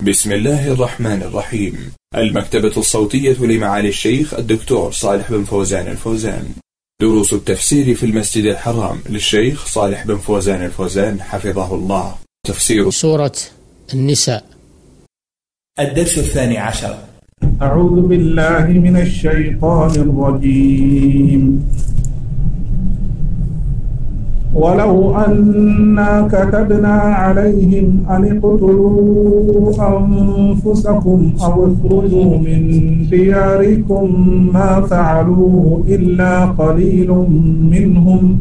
بسم الله الرحمن الرحيم. المكتبة الصوتية لمعالي الشيخ الدكتور صالح بن فوزان الفوزان. دروس التفسير في المسجد الحرام للشيخ صالح بن فوزان الفوزان حفظه الله. تفسير سورة النساء. الدرس 12. أعوذ بالله من الشيطان الرجيم. ولو أنا كتبنا عليهم أن اقتلوا أنفسكم أو اخرجوا من دياركم ما فعلوه إلا قليل منهم،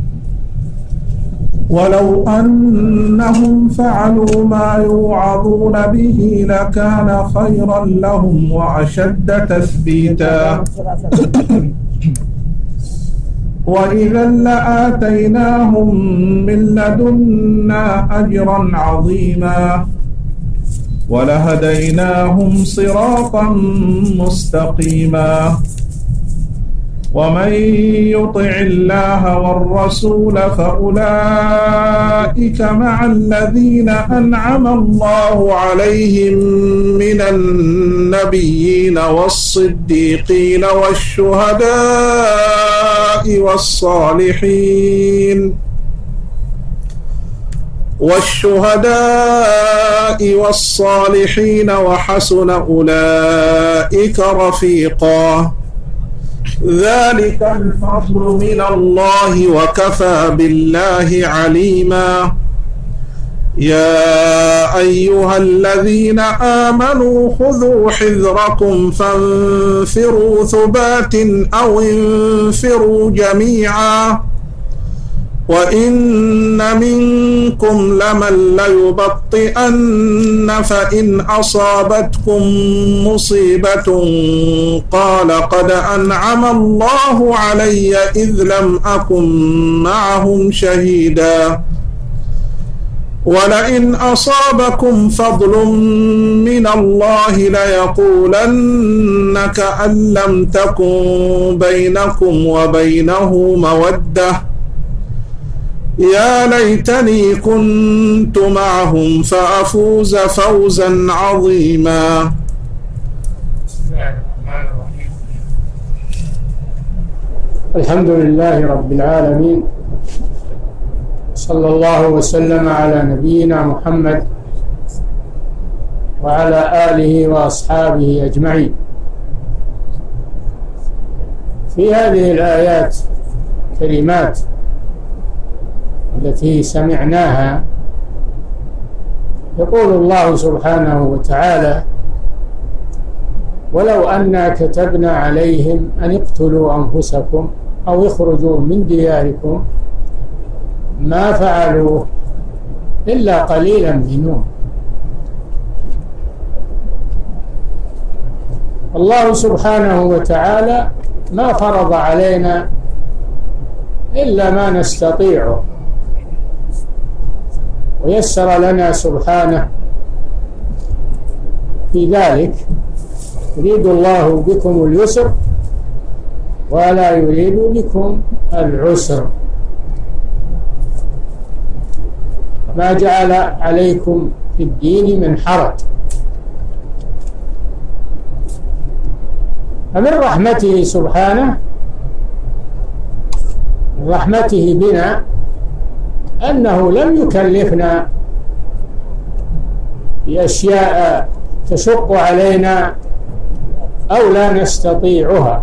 ولو أنهم فعلوا ما يوعظون به لكان خيرا لهم وأشد تثبيتا، وإذا لآتيناهم من لدنا أجرا عظيما ولهديناهم صراطا مستقيما. ومن يطع الله والرسول فأولئك مع الذين أنعم الله عليهم من النبيين والصديقين والشهداء والصالحين وحسن أولئك رفيقا. ذلك الفضل من الله وكفى بالله عليما. يا أيها الذين آمنوا خذوا حذركم فانفروا ثبات أو انفروا جميعا وإن منكم لمن ليبطئن فإن أصابتكم مصيبة قال قد أنعم الله علي إذ لم أكن معهم شهيدا ولئن أصابكم فضل من الله ليقولن كأن لم تكن بينكم وبينه مودة يا ليتني كنت معهم فأفوز فوزا عظيما. الحمد لله رب العالمين، صلى الله وسلم على نبينا محمد وعلى آله وأصحابه أجمعين. في هذه الآيات كلمات التي سمعناها يقول الله سبحانه وتعالى: ولو أنا كتبنا عليهم أن اقتلوا أنفسكم أو اخرجوا من دياركم ما فعلوه إلا قليلا منهم. الله سبحانه وتعالى ما فرض علينا إلا ما نستطيعه، ويسر لنا سبحانه في ذلك. يريد الله بكم اليسر ولا يريد بكم العسر. ما جعل عليكم في الدين من حرج. فمن رحمته سبحانه، من رحمته بنا أنه لم يكلفنا بأشياء تشق علينا أو لا نستطيعها.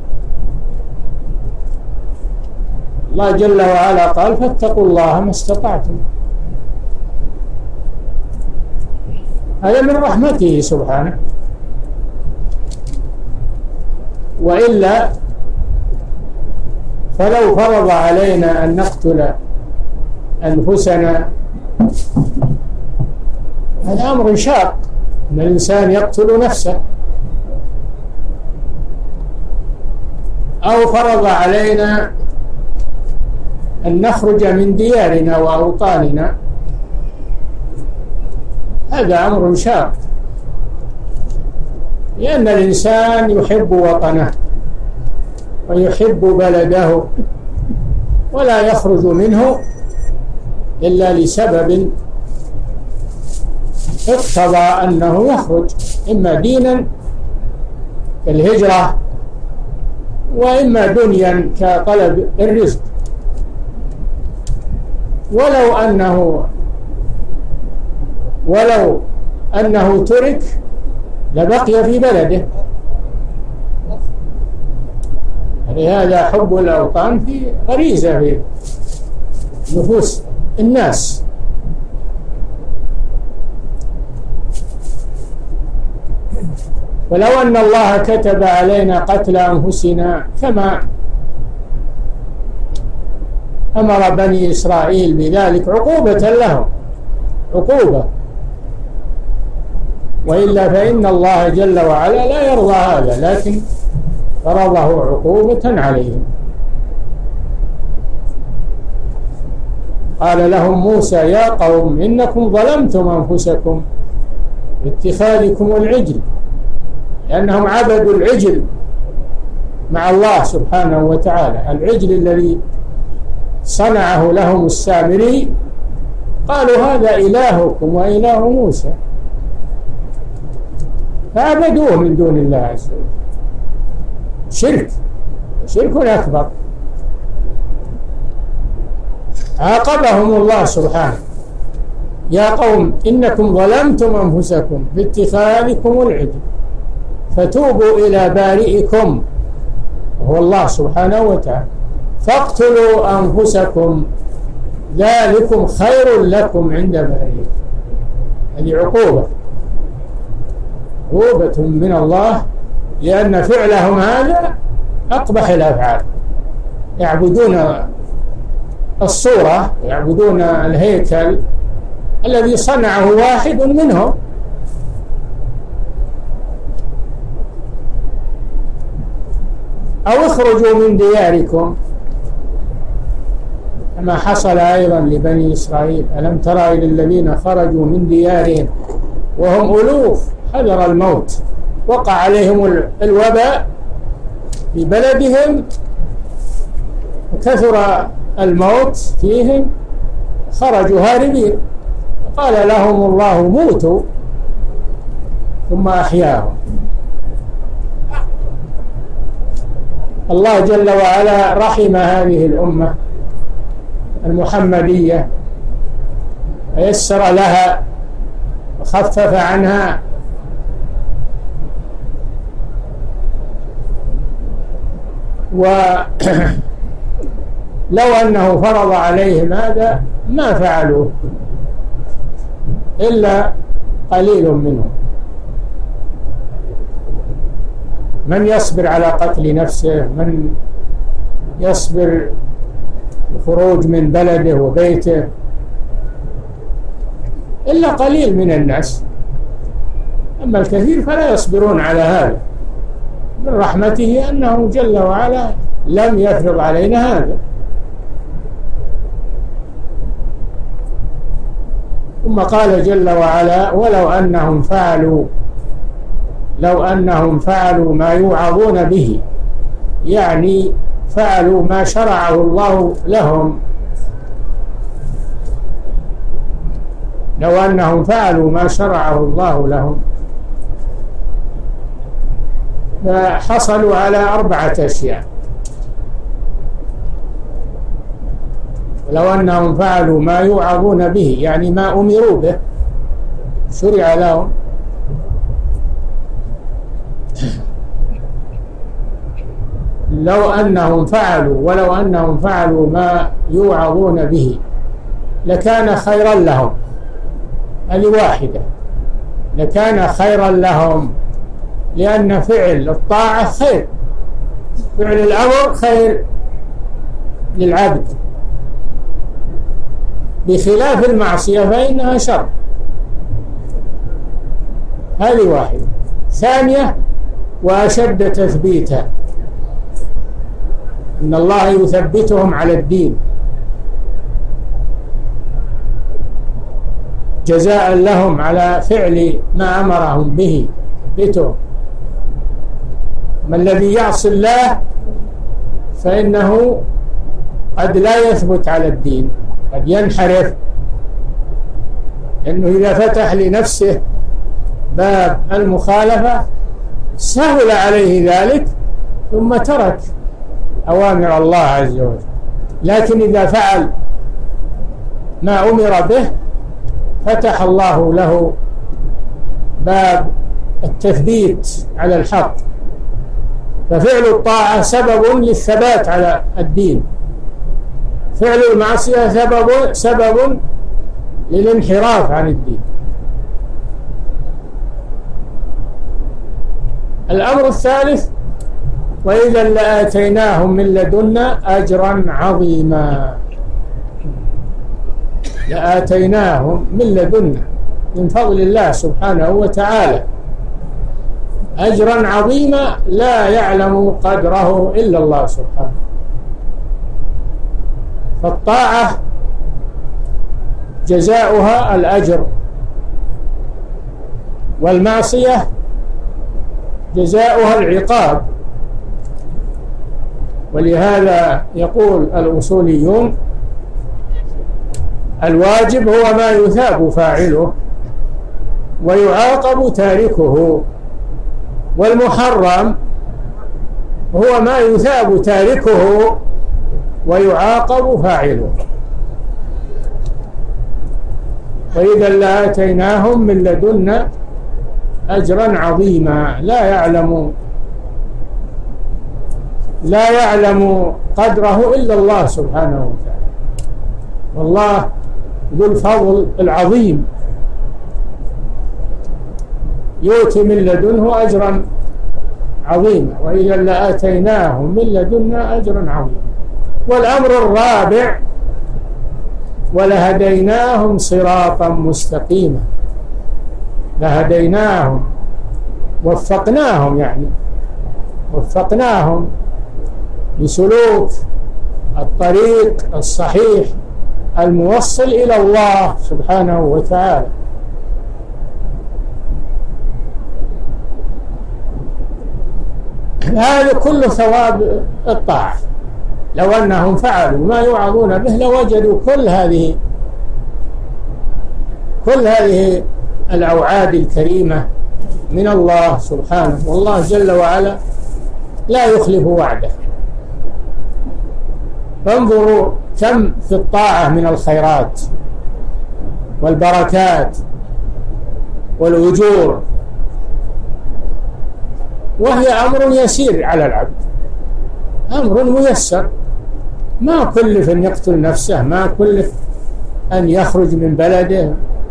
الله جل وعلا قال: فاتقوا الله ما استطعتم. هذا من رحمته سبحانه، وإلا فلو فرض علينا أن نقتل أنفسنا هذا أمر شاق، أن الإنسان يقتل نفسه، أو فرض علينا أن نخرج من ديارنا وأوطاننا، هذا أمر شاق، لأن الإنسان يحب وطنه ويحب بلده ولا يخرج منه إلا لسبب اقتضى أنه يخرج إما دينا كالهجرة وإما دنيا كطلب الرزق. ولو أنه ترك لبقي في بلده. لهذا حب الأوطان في غريزة في نفوس الناس. ولو أن الله كتب علينا قتل أنفسنا كما أمر بني إسرائيل بذلك عقوبة لهم، عقوبة، وإلا فإن الله جل وعلا لا يرضى هذا، لكن فرضه عقوبة عليهم. قال لهم موسى يا قوم إنكم ظلمتم أنفسكم باتخاذكم العجل، لأنهم عبدوا العجل مع الله سبحانه وتعالى، العجل الذي صنعه لهم السامري، قالوا هذا إلهكم وإله موسى، فعبدوه من دون الله عز وجل. شرك أكبر. عاقبهم الله سبحانه يا قوم إنكم ظلمتم أنفسكم باتخاذكم العجل فتوبوا إلى بارئكم وهو الله سبحانه وتعالى فاقتلوا أنفسكم ذلكم خير لكم عند بارئكم. هذه عقوبة من الله، لأن فعلهم هذا أقبح الأفعال. يعبدون الصورة، يعبدون الهيكل الذي صنعه واحد منهم. أو اخرجوا من دياركم كما حصل أيضا لبني إسرائيل. ألم ترى إلى الذين خرجوا من ديارهم وهم ألوف حذر الموت، وقع عليهم الوباء في بلدهم وكثر الموت فيهم، خرجوا هاربين، قال لهم الله موتوا ثم أحياهم. الله جل وعلا رحم هذه الأمة المحمدية ويسر لها وخفف عنها، ولو أنه فرض عليهم هذا ما فعلوه إلا قليل منهم. من يصبر على قتل نفسه، من يصبر الخروج من بلده وبيته، إلا قليل من الناس. أما الكثير فلا يصبرون على هذا. من رحمته أنه جل وعلا لم يفرض علينا هذا. ثم قال جل وعلا ولو أنهم فعلوا ما يوعظون به، يعني فعلوا ما شرعه الله لهم. لو أنهم فعلوا ما شرعه الله لهم فحصلوا على 4 أشياء. لو أنهم فعلوا ما يوعظون به، يعني ما أمروا به شرع لهم، ولو أنهم فعلوا ما يوعظون به لكان خيرا لهم. هذه واحدة، لكان خيرا لهم، لأن فعل الطاعة خير، فعل الأمر خير للعبد، بخلاف المعصية فإنها شر. هذه واحدة. ثانية وأشد تثبيتا، إن الله يثبتهم على الدين جزاء لهم على فعل ما أمرهم به، يثبتهم. ما الذي يعصي الله فإنه قد لا يثبت على الدين، قد ينحرف إنه إذا فتح لنفسه باب المخالفة سهل عليه ذلك ثم ترك أوامر الله عز وجل. لكن إذا فعل ما أمر به فتح الله له باب التثبيت على الحق. ففعل الطاعة سبب للثبات على الدين، فعل المعصية سبب للانحراف عن الدين. الأمر الثالث: وإذا لآتيناهم من لدنا أجرا عظيما. لآتيناهم من لدنا، من فضل الله سبحانه وتعالى، أجرا عظيما لا يعلم قدره إلا الله سبحانه. فالطاعة جزاؤها الأجر، والمعصية جزاؤها العقاب. ولهذا يقول الأصوليون: الواجب هو ما يثاب فاعله ويعاقب تاركه، والمحرم هو ما يثاب تاركه ويعاقب فاعله. وإذا لآتيناهم من لدنا أجرا عظيما لا يعلم قدره إلا الله سبحانه وتعالى. والله ذو الفضل العظيم يؤتي من لدنه أجرا عظيما. وإذا لآتيناهم من لدنا أجرا عظيما. والأمر الرابع: ولهديناهم صراطا مستقيما. لهديناهم، وفقناهم لسلوك الطريق الصحيح الموصل إلى الله سبحانه وتعالى. هذا كله ثواب الطاعة. لو أنهم فعلوا ما يوعظون به لوجدوا كل هذه الأوعاد الكريمة من الله سبحانه. والله جل وعلا لا يخلف وعده. فانظروا كم في الطاعة من الخيرات والبركات والأجور، وهي أمر يسير على العبد، أمر ميسر. ما كلف أن يقتل نفسه، ما كلف أن يخرج من بلده،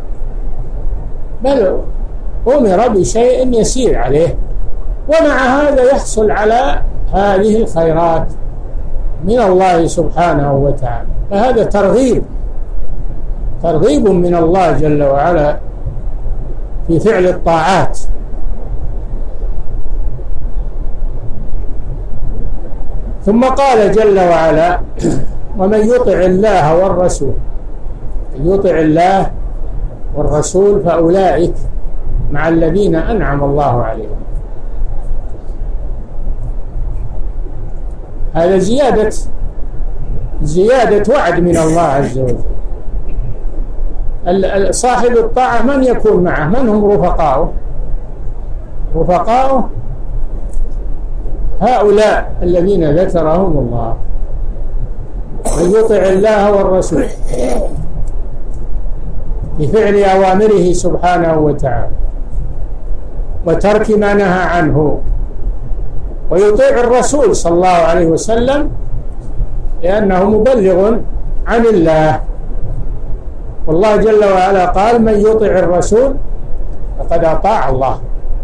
بل أمر بشيء يسير عليه، ومع هذا يحصل على هذه الخيرات من الله سبحانه وتعالى. فهذا ترغيب من الله جل وعلا في فعل الطاعات. ثم قال جل وعلا: ومن يطع الله والرسول فأولئك مع الذين أنعم الله عليهم. هذا زيادة وعد من الله عز وجل. صاحب الطاعة من يكون معه؟ من هم رفقاؤه؟ هؤلاء الذين ذكرهم الله. من يطع الله والرسول بفعل أوامره سبحانه وتعالى وترك ما نهى عنه، ويطيع الرسول صلى الله عليه وسلم لأنه مبلغ عن الله. والله جل وعلا قال: من يطع الرسول فقد أطاع الله.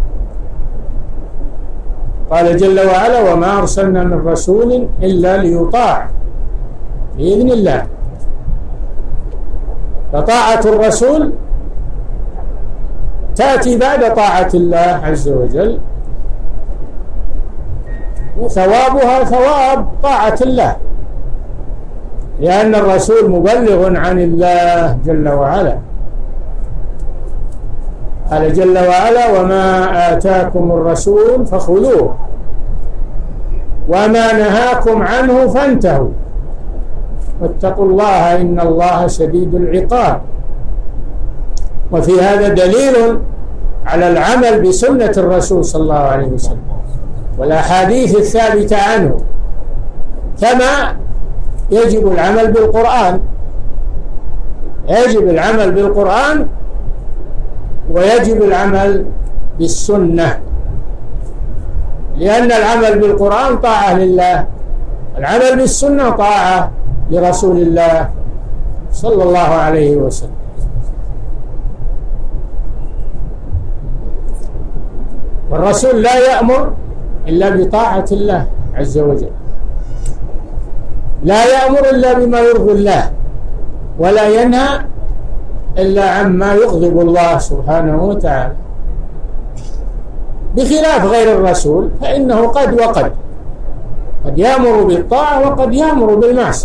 قال جل وعلا: وما أرسلنا من رسول إلا ليطاع بإذن الله. فطاعة الرسول تأتي بعد طاعة الله عز وجل، وثوابها ثواب طاعة الله، لأن الرسول مبلغ عن الله جل وعلا. قال جل وعلا: وما آتاكم الرسول فخذوه وما نهاكم عنه فانتهوا واتقوا الله إن الله شديد العقاب. وفي هذا دليل على العمل بسنة الرسول صلى الله عليه وسلم والأحاديث الثابتة عنه، كما يجب العمل بالقرآن. يجب العمل بالقرآن ويجب العمل بالسنة، لأن العمل بالقرآن طاعة لله، العمل بالسنة طاعة لرسول الله صلى الله عليه وسلم. والرسول لا يأمر إلا بطاعة الله عز وجل، لا يأمر إلا بما يرضي الله، ولا ينهى إلا عما يغضب الله سبحانه وتعالى، بخلاف غير الرسول فإنه قد وقد يأمر بالطاعة وقد يأمر بالمعصية.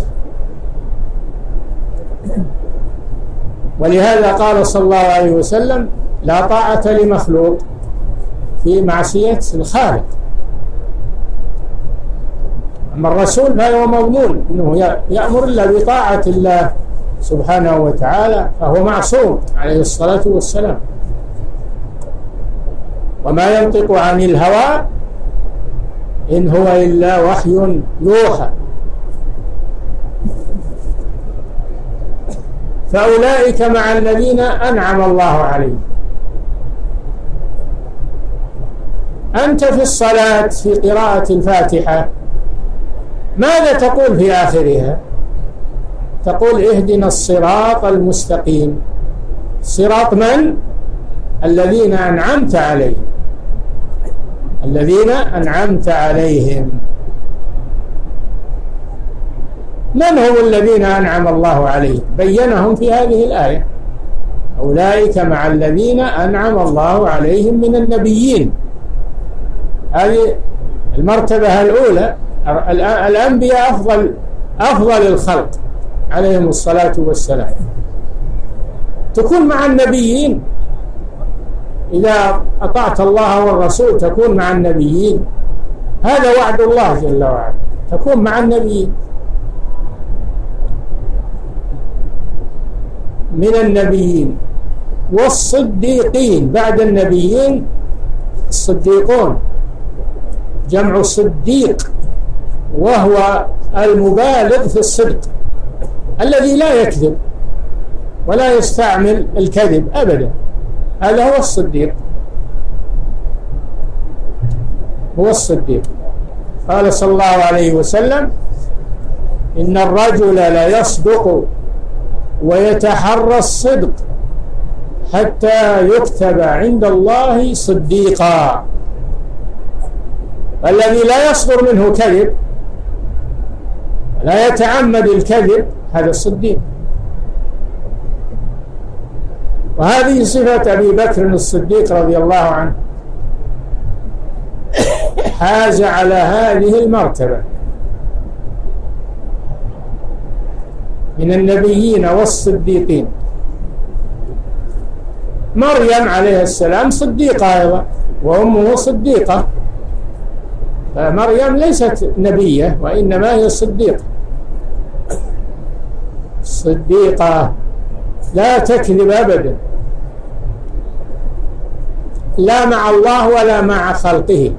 ولهذا قال صلى الله عليه وسلم: لا طاعة لمخلوق في معصية الخالق. أما الرسول فهو مضمون أنه يأمر إلا بطاعة الله سبحانه وتعالى، فهو معصوم عليه الصلاة والسلام، وما ينطق عن الهوى إن هو إلا وحي يوحى. فأولئك مع الذين أنعم الله عليهم. أنت في الصلاة في قراءة الفاتحة ماذا تقول في آخرها؟ تقول: اهدنا الصراط المستقيم. صراط من؟ الذين أنعمت عليهم، الذين أنعمت عليهم. من هم الذين أنعم الله عليهم؟ بينهم في هذه الآية: أولئك مع الذين أنعم الله عليهم من النبيين. هذه المرتبة الأولى. الأنبياء أفضل الخلق عليهم الصلاة والسلام. تكون مع النبيين إذا أطعت الله والرسول، تكون مع النبيين. هذا وعد الله جل وعلا، تكون مع النبيين. من النبيين والصديقين. بعد النبيين الصديقون، جمع صديق، وهو المبالغ في الصدق الذي لا يكذب ولا يستعمل الكذب أبدا. هذا هو الصديق، هو الصديق. قال صلى الله عليه وسلم: إن الرجل لا يصدق ويتحرى الصدق حتى يكتب عند الله صديقا. الذي لا يصدر منه كذب، لا يتعمد الكذب، هذا الصديق. وهذه صفة أبي بكر الصديق رضي الله عنه، حاز على هذه المرتبة من النبيين والصديقين. مريم عليه السلام صديقة أيضا، وأمه صديقة، فمريم ليست نبية وإنما هي صديقة. صديقة لا تكذب أبدا، لا مع الله ولا مع خلقه.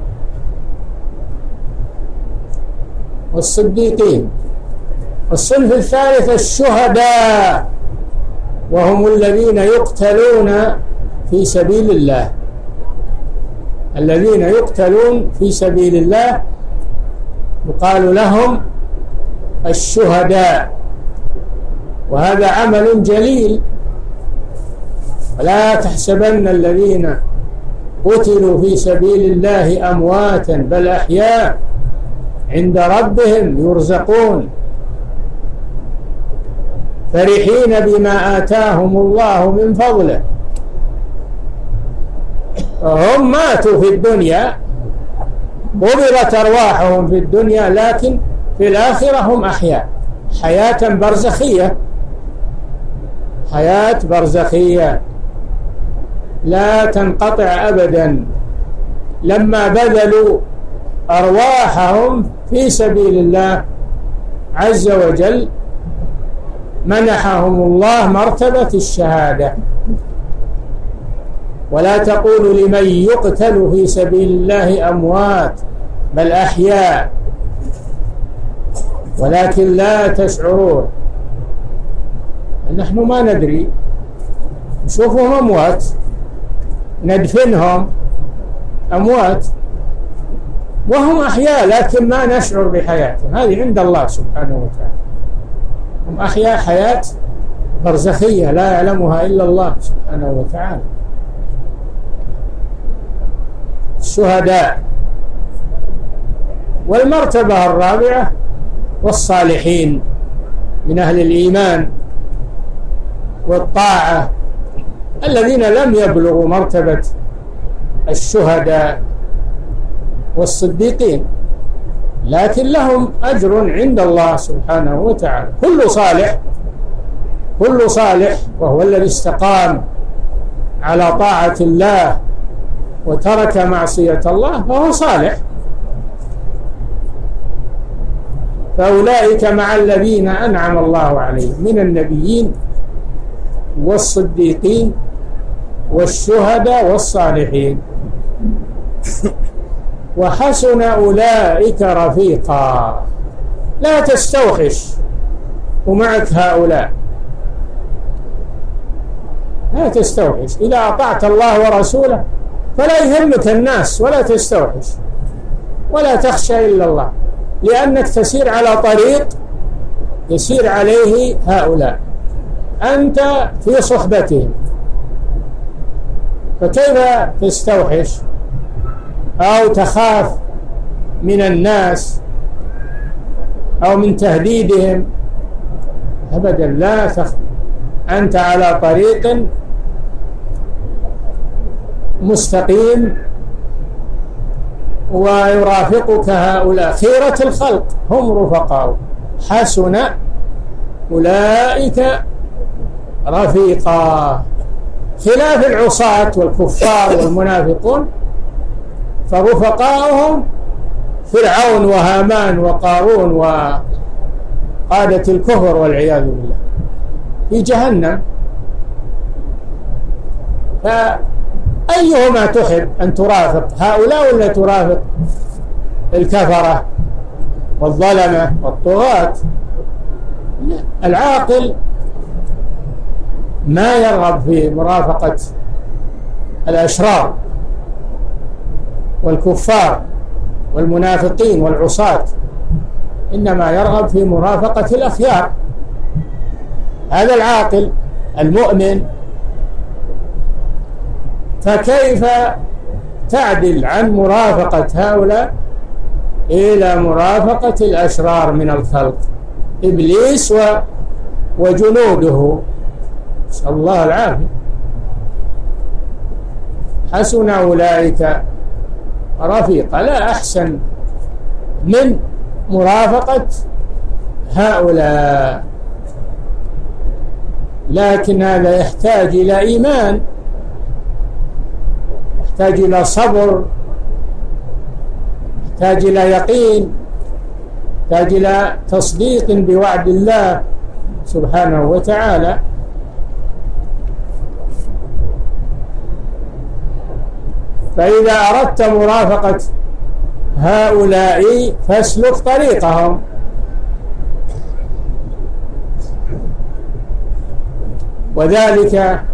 والصديقين. الصنف الثالث الشهداء، وهم الذين يقتلون في سبيل الله. الذين يقتلون في سبيل الله يقال لهم الشهداء، وهذا عمل جليل. ولا تحسبن الذين قتلوا في سبيل الله أمواتا بل أحياء عند ربهم يرزقون فرحين بما آتاهم الله من فضله. هم ماتوا في الدنيا، قبضت أرواحهم في الدنيا، لكن في الآخرة هم أحياء حياة برزخية، حياة برزخية لا تنقطع أبدا. لما بذلوا أرواحهم في سبيل الله عز وجل منحهم الله مرتبة الشهادة، ولا تقولوا لمن يقتل في سبيل الله أموات بل أحياء ولكن لا تشعرون. نحن ما ندري، نشوفهم أموات ندفنهم أموات وهم أحياء لكن ما نشعر بحياتهم. هذه عند الله سبحانه وتعالى، هم أحياء حياة برزخية لا يعلمها إلا الله سبحانه وتعالى. الشهداء. والمرتبة الرابعة والصالحين من أهل الإيمان والطاعة الذين لم يبلغوا مرتبة الشهداء والصديقين لكن لهم أجر عند الله سبحانه وتعالى. كل صالح وهو الذي استقام على طاعة الله وترك معصية الله فهو صالح. فأولئك مع الذين أنعم الله عليهم من النبيين والصديقين والشهداء والصالحين وحسن أولئك رفيقا. لا تستوحش ومعك هؤلاء، لا تستوحش. إذا أطعت الله ورسوله فلا يهمك الناس ولا تستوحش ولا تخشى إلا الله، لأنك تسير على طريق يسير عليه هؤلاء، أنت في صحبتهم، فكيف تستوحش أو تخاف من الناس أو من تهديدهم؟ أبدا لا تخاف، أنت على طريق مستقيم ويرافقك هؤلاء خيرة الخلق هم رفقاء. حسن أولئك رفيقا. خلاف العصاة والكفار والمنافقون فرفقاؤهم فرعون وهامان وقارون وقادة الكفر والعياذ بالله في جهنم. فأيهما تحب أن ترافق، هؤلاء ولا ترافق الكفرة والظلمة والطغاة؟ العاقل ما يرغب في مرافقة الأشرار والكفار والمنافقين والعصاة، إنما يرغب في مرافقة الأخيار. هذا العاقل المؤمن. فكيف تعدل عن مرافقة هؤلاء إلى مرافقة الأشرار من الخلق، إبليس وجنوده، نسأل الله العافية. حسن أولئك رفيقا. لا أحسن من مرافقة هؤلاء، لكن هذا يحتاج إلى إيمان، يحتاج إلى صبر، يحتاج إلى يقين، يحتاج إلى تصديق بوعد الله سبحانه وتعالى. فإذا أردت مرافقة هؤلاء فاسلك طريقهم. وذلك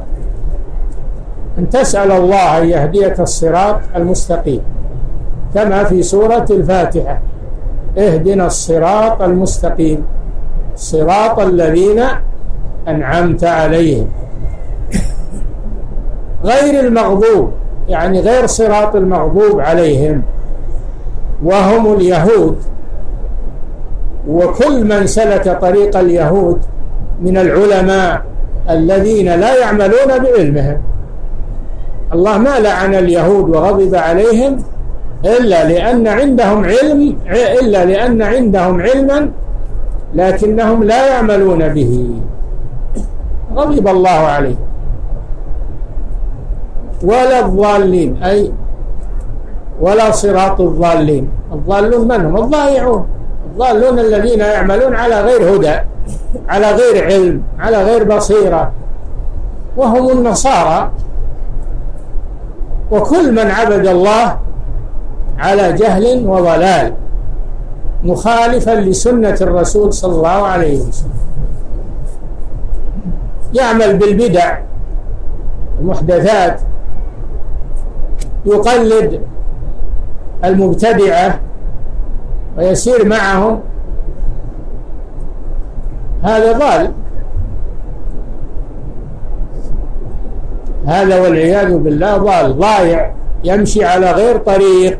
أن تسأل الله أن يهديك الصراط المستقيم، كما في سورة الفاتحة: اهدنا الصراط المستقيم صراط الذين أنعمت عليهم، غير المغضوب، يعني غير صراط المغضوب عليهم وهم اليهود. وكل من سلك طريق اليهود من العلماء الذين لا يعملون بعلمهم. الله ما لعن اليهود وغضب عليهم إلا لأن عندهم علما لكنهم لا يعملون به، غضب الله عليهم. ولا الضالين، أي ولا صراط الضالين. الضالون من هم؟ الضائعون. الضالون الذين يعملون على غير هدى، على غير علم، على غير بصيرة، وهم النصارى وكل من عبد الله على جهل وضلال مخالفا لسنة الرسول صلى الله عليه وسلم، يعمل بالبدع المحدثات، يقلد المبتدعة ويسير معهم، هذا ضال، هذا والعياذ بالله ضال ضايع يمشي على غير طريق.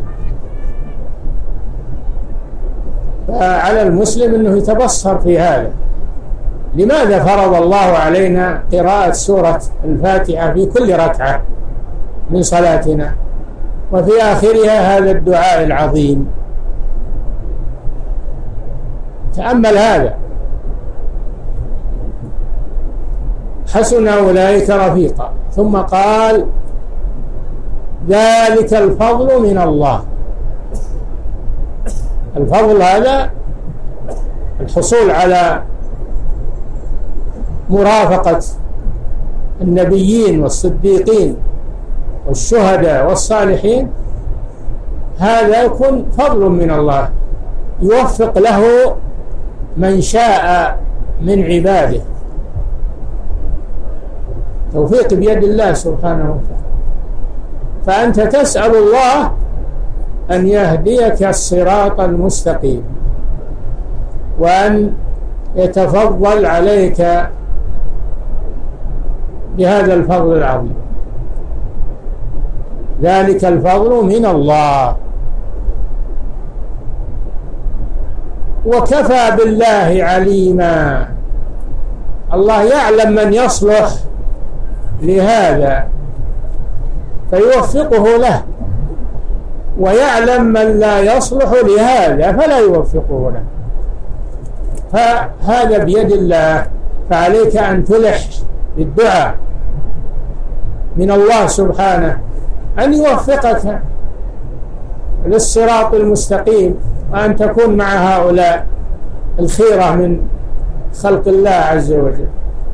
فعلى المسلم أنه يتبصر في هذا. لماذا فرض الله علينا قراءة سورة الفاتحة في كل ركعة من صلاتنا وفي آخرها هذا الدعاء العظيم؟ تأمل هذا. حسن أولئك رفيقا. ثم قال ذلك الفضل من الله. الفضل هذا الحصول على مرافقة النبيين والصديقين والشهداء والصالحين، هذا يكون فضل من الله يوفق له من شاء من عباده. توفيق بيد الله سبحانه وتعالى. فأنت تسأل الله أن يهديك الصراط المستقيم وأن يتفضل عليك بهذا الفضل العظيم. ذلك الفضل من الله وكفى بالله عليما. الله يعلم من يصلح لهذا فيوفقه له، ويعلم من لا يصلح لهذا فلا يوفقه له. فهذا بيد الله. فعليك أن تلح بالدعاء من الله سبحانه أن يوفقك للصراط المستقيم، وأن تكون مع هؤلاء الخيرة من خلق الله عز وجل.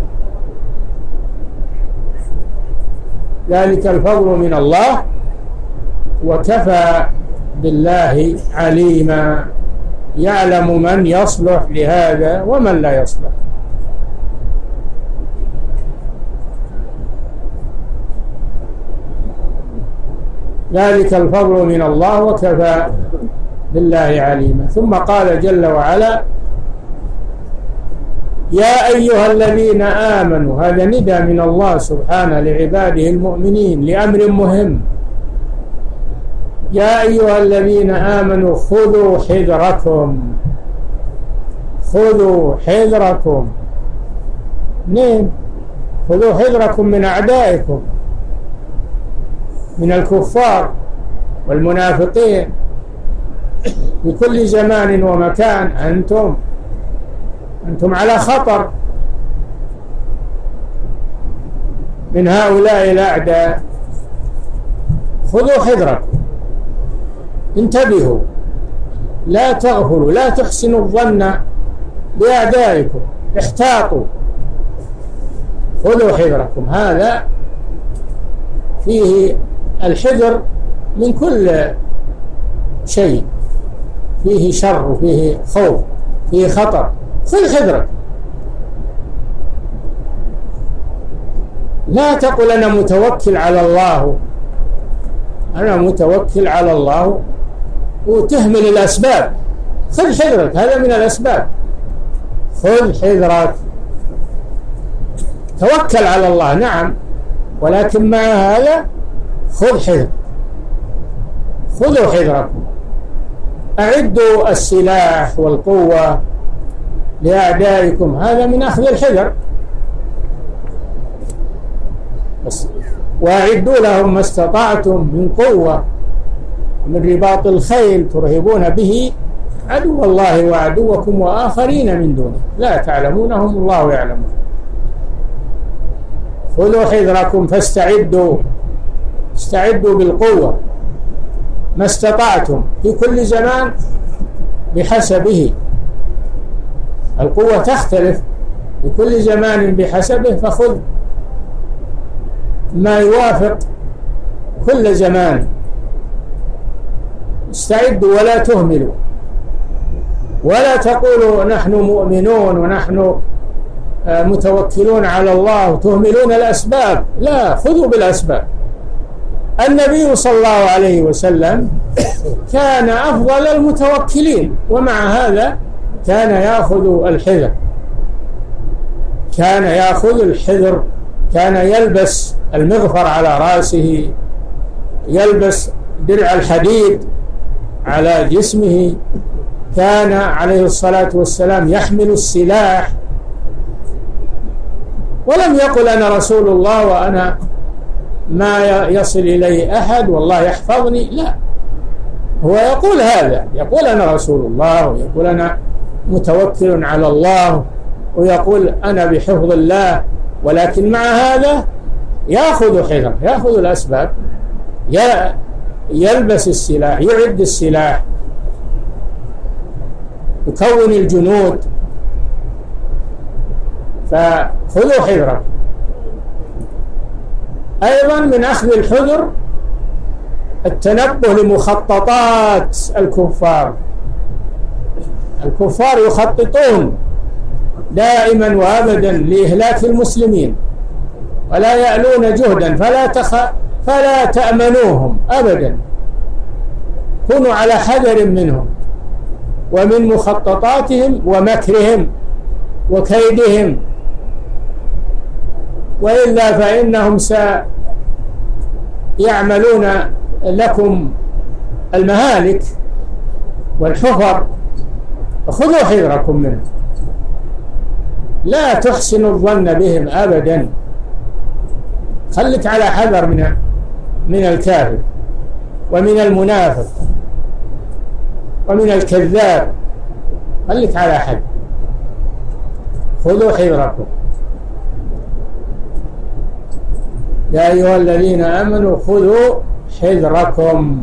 ذلك الفضل من الله وكفى بالله عليما. يعلم من يصلح لهذا ومن لا يصلح. ذلك الفضل من الله وكفى بالله عليما. ثم قال جل وعلا يا أيها الذين آمنوا. هذا نداء من الله سبحانه لعباده المؤمنين لأمر مهم. يا أيها الذين آمنوا خذوا حذركم. خذوا حذركم. نعم، خذوا حذركم من أعدائكم، من الكفار والمنافقين في كل زمان ومكان. أنتم على خطر من هؤلاء الأعداء. خذوا حذركم، انتبهوا، لا تغفلوا، لا تحسنوا الظن بأعدائكم، احتاطوا. خذوا حذركم. هذا فيه الحذر من كل شيء فيه شر وفيه خوف فيه خطر. خذ حذرك. لا تقل أنا متوكل على الله، أنا متوكل على الله وتهمل الأسباب. خذ حذرك، هذا من الأسباب. خذ حذرك. توكل على الله نعم، ولكن مع هذا خذ حذر. خذوا حذركم. أعدوا السلاح والقوة لأعدائكم. هذا من أخذ الحذر. وأعدوا لهم ما استطعتم من قوة من رباط الخيل ترهبون به عدو الله وعدوكم وآخرين من دونه لا تعلمونهم الله يعلمون. خذوا حذركم فاستعدوا. استعدوا بالقوة ما استطعتم في كل زمان بحسبه. القوة تختلف في كل زمان بحسبه، فخذ ما يوافق كل زمان. استعدوا ولا تهملوا، ولا تقولوا نحن مؤمنون ونحن متوكلون على الله وتهملون الأسباب. لا، خذوا بالأسباب. النبي صلى الله عليه وسلم كان أفضل المتوكلين، ومع هذا كان يأخذ الحذر، كان يأخذ الحذر، كان يلبس المغفر على رأسه، يلبس درع الحديد على جسمه، كان عليه الصلاة والسلام يحمل السلاح، ولم يقل أنا رسول الله وأنا ما يصل إلي أحد والله يحفظني. لا، هو يقول هذا، يقول أنا رسول الله، ويقول أنا متوكل على الله، ويقول أنا بحفظ الله، ولكن مع هذا يأخذ حذر، يأخذ الأسباب، يلبس السلاح، يعد السلاح، يكون الجنود. فخذوا حذرا. أيضا من أخذ الحذر التنبه لمخططات الكفار. الكفار يخططون دائما وأبدا لإهلاك المسلمين، ولا يألون جهدا، فلا تأمنوهم أبدا. كونوا على حذر منهم ومن مخططاتهم ومكرهم وكيدهم، وإلا فإنهم سيعملون لكم المهالك والحفر، خذوا حذركم منهم. لا تحسنوا الظن بهم أبدا، خلك على حذر من الكافر ومن المنافق ومن الكذاب، خلك على حذر. خذوا حذركم يا أيها الذين آمنوا خذوا حذركم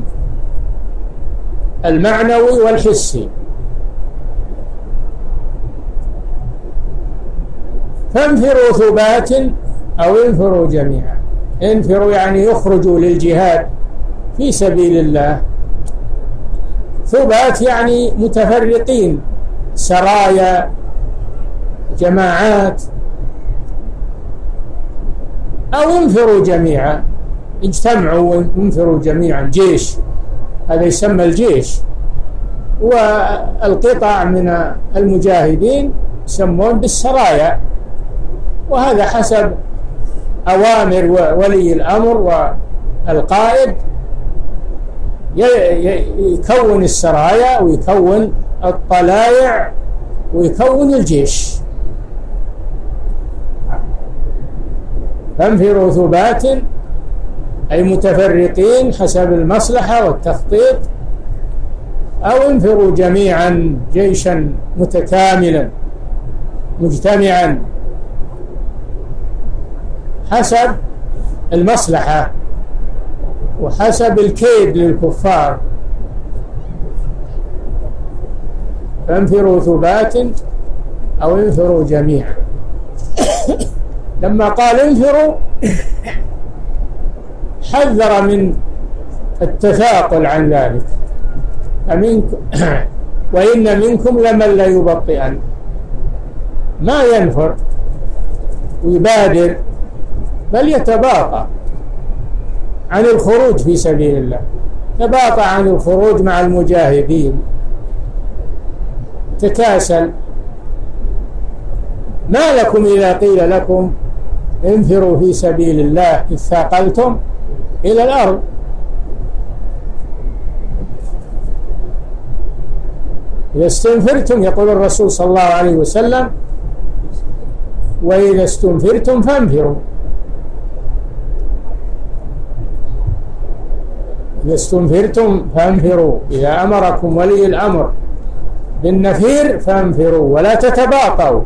المعنوي والحسي. فانفروا ثبات أو انفروا جميعا. انفروا يعني يخرجوا للجهاد في سبيل الله، ثبات يعني متفرقين، سرايا، جماعات، أو انفروا جميعا، اجتمعوا وانفروا جميعا، جيش، هذا يسمى الجيش. والقطع من المجاهدين يسمون بالسرايا، وهذا حسب أوامر ولي الأمر والقائد، يكون السرايا ويكون الطلائع ويكون الجيش. فانفروا ثبات أي متفرقين حسب المصلحة والتخطيط، أو انفروا جميعا جيشا متكاملا مجتمعا حسب المصلحة وحسب الكيد للكفار. فانفروا ثبات أو انفروا جميعا. لما قال انفروا حذر من التثاقل عن ذلك، وإن منكم لمن لا يبطئن، ما ينفر ويبادر، بل يتباطأ عن الخروج في سبيل الله، تباطأ عن الخروج مع المجاهدين، تكاسل. ما لكم إذا قيل لكم انفروا في سبيل الله اثاقلتم إلى الأرض. إذا استنفرتم، يقول الرسول صلى الله عليه وسلم: وإذا استنفرتم فانفروا. إذا استنفرتم فانفروا، إذا أمركم ولي الأمر بالنفير فانفروا ولا تتباطؤوا،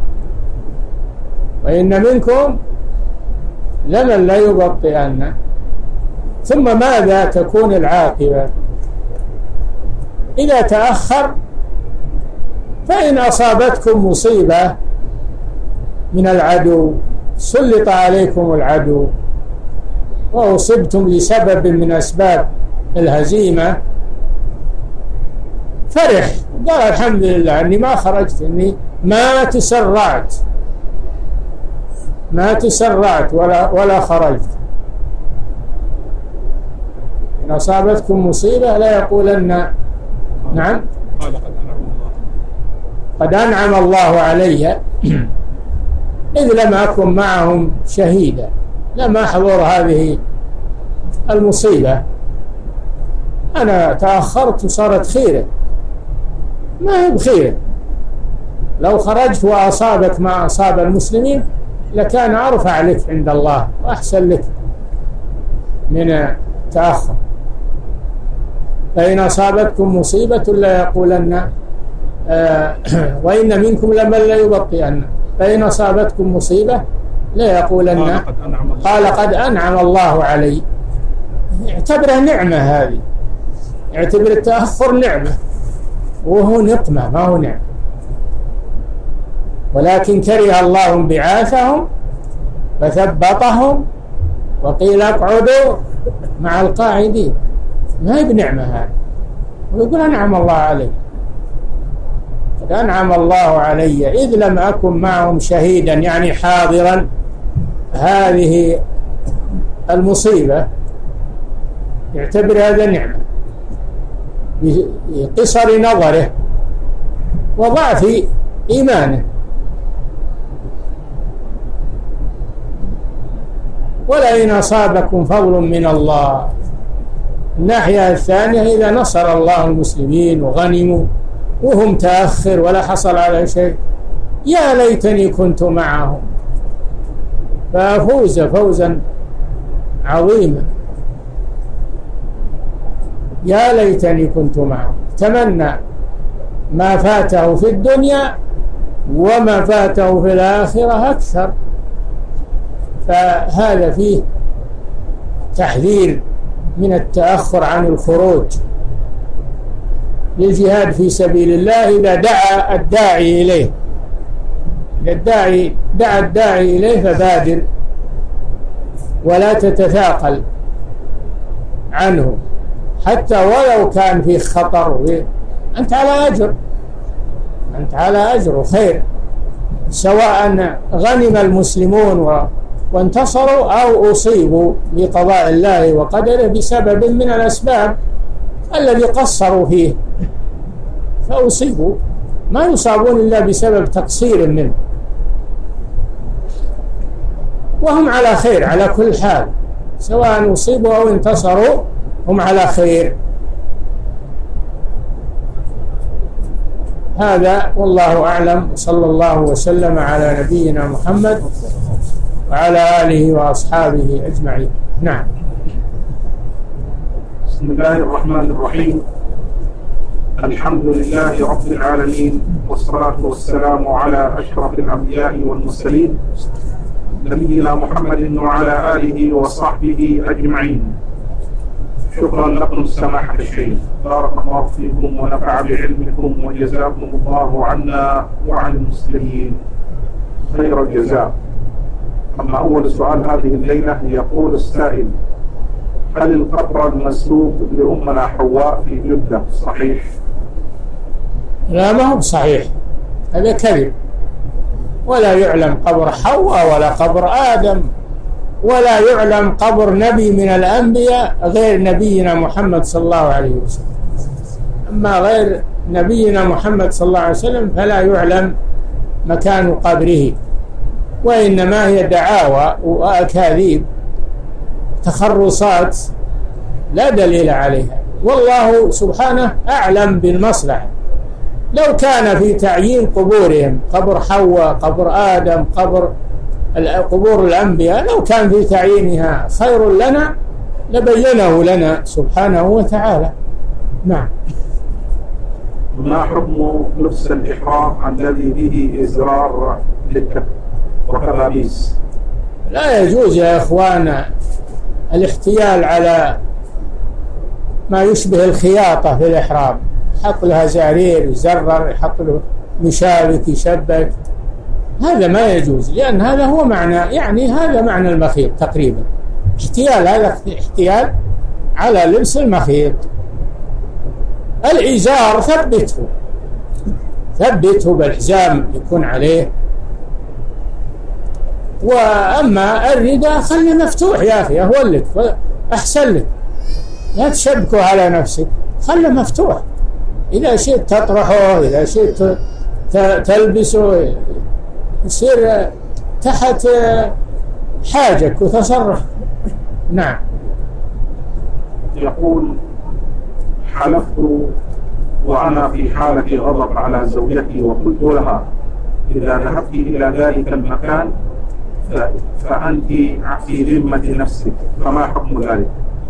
وإن منكم لمن لا يبطئن. ثم ماذا تكون العاقبة؟ إذا تأخر فإن أصابتكم مصيبة من العدو، سلط عليكم العدو وأصبتم لسبب من أسباب الهزيمة فرح، قال الحمد لله أني ما خرجت، أني ما تسرعت ولا خرجت. إن أصابتكم مصيبة لا يقولن نعم قد أنعم الله علي إذ لم أكن معهم شهيدا، لم أحضر هذه المصيبة، أنا تأخرت وصارت خيرة، ما هي بخير. لو خرجت وأصابك ما أصاب المسلمين لكان أرفع لك عند الله وأحسن لك من تأخر. فإن أصابتكم مصيبة لا يقولن وإن منكم لمن لا يبطئن، فإن أصابتكم مصيبة لا يقولن قال قد أنعم الله علي. اعتبره نعمة، هذه اعتبر التأخر نعمة، وهو نقمة ما هو نعمة. ولكن كره الله انبعاثهم فثبطهم وقيل اقعدوا مع القاعدين، ما هي بنعمة هذه. ويقول أنعم الله علي، قد أنعم الله علي إذ لم أكن معهم شهيدا، يعني حاضرا هذه المصيبة، يعتبر هذا نعمة بقصر نظره وضعف إيمانه. ولئن أصابكم فضل من الله، الناحية الثانية إذا نصر الله المسلمين وغنموا وهم تأخر ولا حصل على شيء، يا ليتني كنت معهم فأفوز فوزا عظيما، يا ليتني كنت معهم. تمنى ما فاته في الدنيا وما فاته في الآخرة أكثر. فهذا فيه تحذير من التأخر عن الخروج للجهاد في سبيل الله إذا دعا الداعي إليه. إذا دعا الداعي إليه فبادر ولا تتثاقل عنه، حتى ولو كان في خطر، أنت على أجر وخير، سواء غنم المسلمون وانتصروا أو أصيبوا بقضاء الله وقدره بسبب من الأسباب الذي قصروا فيه فأصيبوا، ما يصابون إلا بسبب تقصير منه، وهم على خير على كل حال، سواء أصيبوا أو انتصروا هم على خير. هذا والله أعلم، صلى الله وسلم على نبينا محمد وعلى آله وأصحابه أجمعين. نعم. بسم الله الرحمن الرحيم، الحمد لله رب العالمين، والصلاة والسلام على أشرف الأنبياء والمرسلين نبينا محمد وعلى آله وصحبه أجمعين. شكرا لكم سماحة الشيخ، بارك الله فيكم ونفع بعلمكم وجزاكم الله عنا وعن المسلمين خير الجزاء. أما أول سؤال هذه الليلة، يقول السائل: هل القبر المسلوب لأمنا حواء في جدة صحيح؟ لا، ما هو صحيح، هذا كذب، ولا يعلم قبر حواء ولا قبر آدم، ولا يعلم قبر نبي من الأنبياء غير نبينا محمد صلى الله عليه وسلم. أما غير نبينا محمد صلى الله عليه وسلم فلا يعلم مكان قبره، وإنما هي دعاوى وأكاذيب تخرصات لا دليل عليها، والله سبحانه أعلم بالمصلحة. لو كان في تعيين قبورهم قبر حواء قبر آدم قبور الأنبياء، لو كان في تعيينها خير لنا لبينه لنا سبحانه وتعالى. نعم. ما حكم لبس الإحرام الذي به إزرار للكف وكبابيس؟ لا يجوز يا إخوان الاحتيال على ما يشبه الخياطة في الإحرام، حط لها زرير يزرر، يحط له مشابك يشبك، هذا ما يجوز، لأن هذا هو معنى، يعني هذا معنى المخيط تقريبا، احتيال، هذا احتيال على لبس المخيط. الإزار ثبته بالحزام يكون عليه. وأما الرداء خليه مفتوح يا أخي، أهون لك أحسن لك، لا تشبكه على نفسك، خليه مفتوح. إذا شئت تطرحه، إذا شئت تلبسه، يصير تحت حاجك وتصرف. نعم. يقول: حلفت وأنا في حالة غضب على زوجتي وقلت لها: إذا ذهبت إلى ذلك المكان فأنت في ذمة نفسك، فما حكم ذلك؟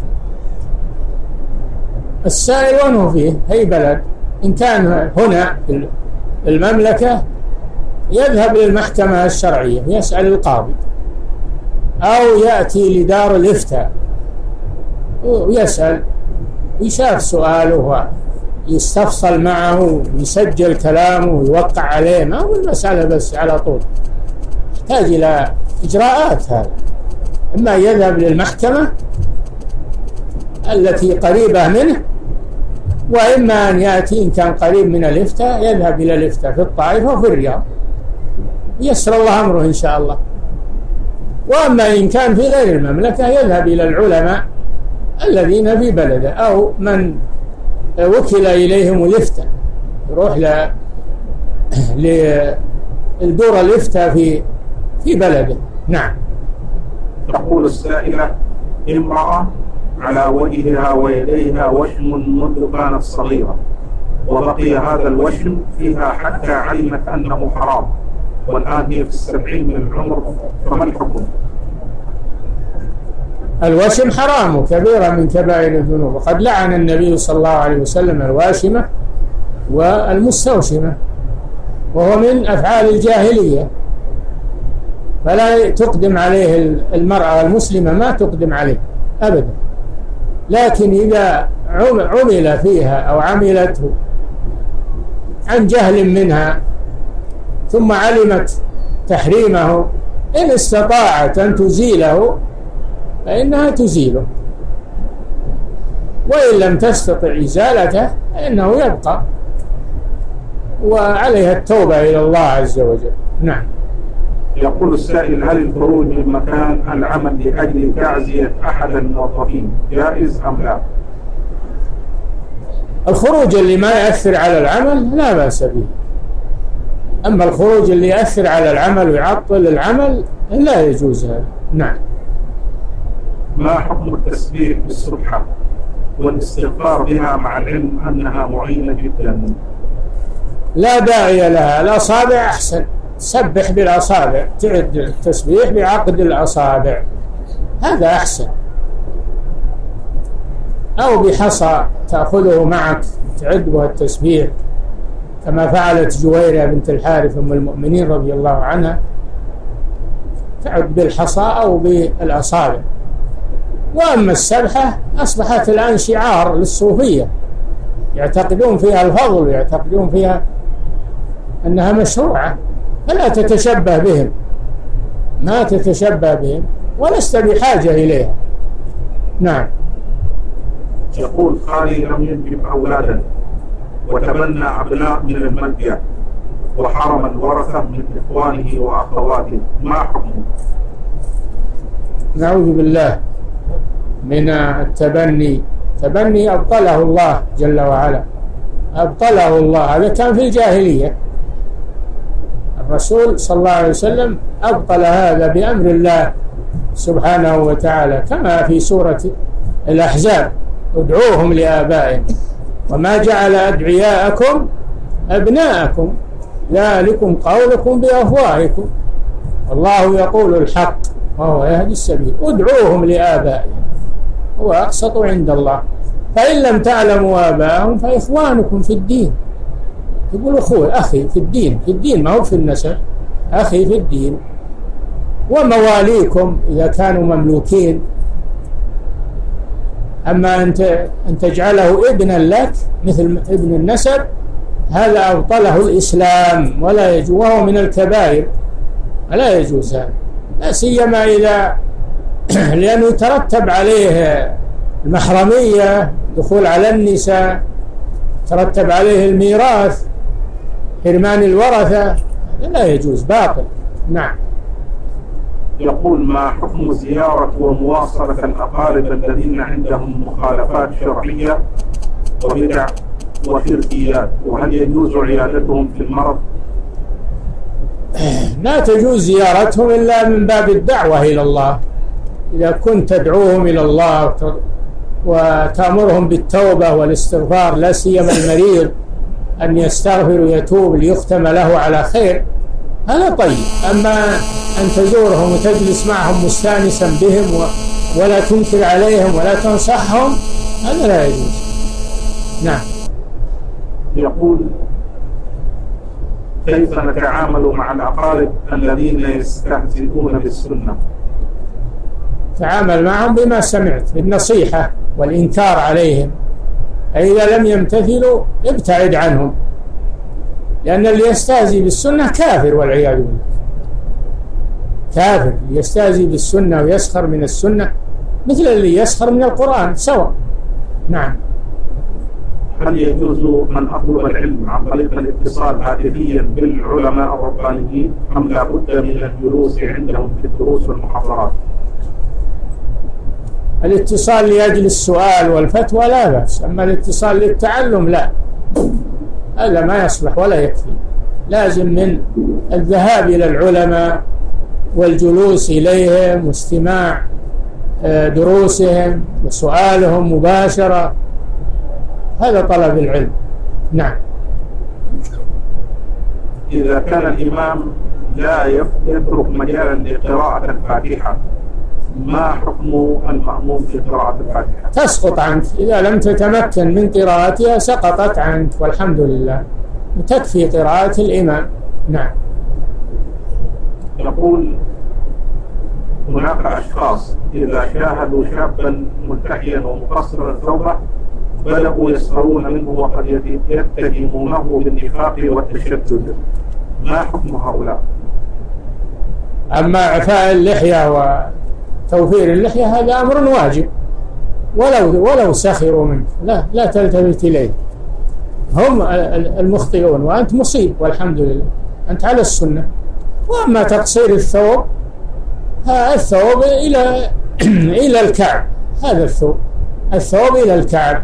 السائل وين فيه أي بلد، إن كان هنا في المملكة يذهب للمحكمة الشرعية يسأل القاضي، أو يأتي لدار الإفتاء ويسأل ويشاف سؤاله ويستفصل معه ويسجل كلامه ويوقع عليه. ما هو المسألة بس على طول، يحتاج إلى إجراءات. هذا إما يذهب للمحكمة التي قريبة منه، وإما أن يأتي إن كان قريب من الإفتاء يذهب إلى الإفتاء في الطائف وفي الرياض، يسر الله أمره إن شاء الله. وأما إن كان في غير المملكة يذهب إلى العلماء الذين في بلده، أو من وكل إليهم الإفتاء، يروح للدور الإفتاء في بلده. نعم. تقول السائلة: امرأة على وجهها ويديها وشم منذ كانت صغيرة، وبقي هذا الوشم فيها حتى علمت أنه حرام، والآن هي في 70 من العمر، فما الحكم؟ الوشم حرام كبيرة من كبائر الذنوب، وقد لعن النبي صلى الله عليه وسلم الواشمة والمستوشمة، وهو من أفعال الجاهلية، فلا تقدم عليه المرأة المسلمة، ما تقدم عليه أبدا. لكن إذا عمل فيها أو عملته عن جهل منها ثم علمت تحريمه، إن استطاعت أن تزيله فإنها تزيله، وإن لم تستطع إزالته فإنه يبقى، وعليها التوبة إلى الله عز وجل. نعم. يقول السائل: هل الخروج من مكان العمل لأجل تعزية أحد الموظفين جائز أم لا؟ الخروج اللي ما يأثر على العمل لا بأس به، أما الخروج اللي يأثر على العمل ويعطل العمل لا يجوز هذا. نعم. ما حكم التسبيح بالسبحة والاستغفار بها مع العلم أنها معينة جدا؟ لا داعي لها، الأصابع أحسن، سبح بالأصابع، تعد التسبيح بعقد الأصابع، هذا أحسن، أو بحصى تأخذه معك تعد بها التسبيح، كما فعلت جويرة بنت الحارث أم المؤمنين رضي الله عنها، تعد بالحصى أو بالأصابع. وأما السبحة أصبحت الآن شعار للصوفية، يعتقدون فيها الفضل ويعتقدون فيها أنها مشروعة، فلا تتشبه بهم، ما تتشبه بهم ولست بحاجة إليها. نعم. يقول: خالي لم ينجب أولادا وتبنى أبناء من الملجأ وحرم الورثة من إخوانه وأخواته، ما حكمه؟ نعوذ بالله من التبني. تبني أبطله الله جل وعلا، أبطله الله، هذا كان في الجاهلية. الرسول صلى الله عليه وسلم أبطل هذا بأمر الله سبحانه وتعالى، كما في سورة الأحزاب: ادعوهم لآبائهم وما جعل أدعياءكم أبناءكم ذلكم قولكم بأفواهكم والله يقول الحق وهو يهدي السبيل، ادعوهم لآبائهم هو أقسط عند الله، فإن لم تعلموا آباءهم فإخوانكم في الدين. يقول أخوي، أخي في الدين، في الدين ما هو في النسب، أخي في الدين. ومواليكم إذا كانوا مملوكين. أما أن تجعله ابنا لك مثل ابن النسب، هذا أبطله الإسلام ولا يجوز، وهو من الكبائر، لا يجوز هذا، لا سيما إذا لأنه يترتب عليه المحرمية، دخول على النساء، ترتب عليه الميراث، حرمان الورثة، لا يجوز، باطل. نعم. يقول: ما حكم زيارة ومواصلة الأقارب الذين عندهم مخالفات شرعية وبدع وشركيات، وهل يجوز عيادتهم في المرض؟ لا تجوز زيارتهم إلا من باب الدعوة إلى الله. إذا كنت تدعوهم إلى الله وتأمرهم بالتوبة والاستغفار، لا سيما المريض أن يستغفر ويتوب ليختم له على خير، هذا طيب. أما أن تزورهم وتجلس معهم مستانسا بهم ولا تنكر عليهم ولا تنصحهم، هذا لا يجوز. نعم. يقول: كيف نتعامل مع الأقارب الذين يستهزئون بالسنة؟ تعامل معهم بما سمعت، بالنصيحة والإنكار عليهم. إذا لم يمتثلوا ابتعد عنهم، لأن اللي يستهزئ بالسنة كافر والعياذ بالله. كافر يستهزئ بالسنة ويسخر من السنة مثل اللي يسخر من القرآن سواء. نعم. هل يجوز من أطلب العلم عن طريق الاتصال هاتفيا بالعلماء الربانيين أم لا بد من الجلوس عندهم في الدروس والمحاضرات؟ الاتصال لأجل السؤال والفتوى لا بأس، أما الاتصال للتعلم لا، هذا ما يصلح ولا يكفي. لازم من الذهاب إلى العلماء والجلوس إليهم واستماع دروسهم وسؤالهم مباشرة، هذا طلب العلم. نعم. إذا كان الإمام لا يترك مجالا لقراءة الفاتحة، ما حكم المأموم في قراءة الفاتحة؟ تسقط عنك إذا لم تتمكن من قراءتها، سقطت عنك والحمد لله، وتكفي قراءة الإمام. نعم. يقول: هناك أشخاص إذا شاهدوا شابا ملتحيا ومقصرا ثوبه بدأوا يسخرون منه وقد يتهمونه بالنفاق والتشدد، ما حكم هؤلاء؟ أما إعفاء اللحية وتوفير اللحية هذا أمر واجب، ولو سخروا منه لا تلتفت إليه. هم المخطئون وأنت مصيب والحمد لله، أنت على السنة. وأما تقصير الثوب إلى الكعب، هذا الثوب إلى الكعب،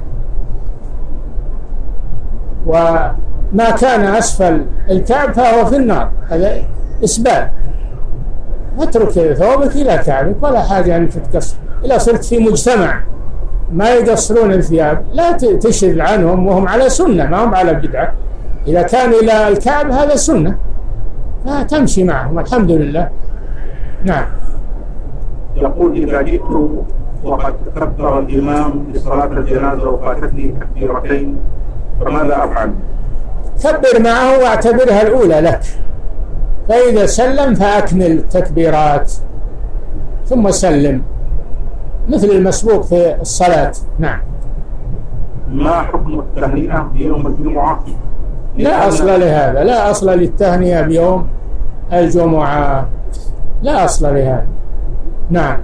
وما كان أسفل الكعب فهو في النار، هذا إسباب. اترك ثوبك إلى كعبك، ولا حاجة أن تتقصر. إذا صرت في مجتمع ما يقصرون الثياب لا تشذ عنهم وهم على سنة، ما هم على بدعة. إذا كان إلى الكعب هذا سنة، لا تمشي معهم الحمد لله. نعم. يقول: إذا جئت وقد كبر الإمام لصلاة الجنازة وفاتتني تكبيرتين فماذا أفعل؟ كبر معه واعتبرها الأولى لك، فإذا سلم فأكمل التكبيرات ثم سلم، مثل المسبوق في الصلاة. نعم. ما حكم التهنئة بيوم الجمعة؟ لا أصل لهذا، لا أصل للتهنئة بيوم الجمعة، لا أصل لهذا. نعم.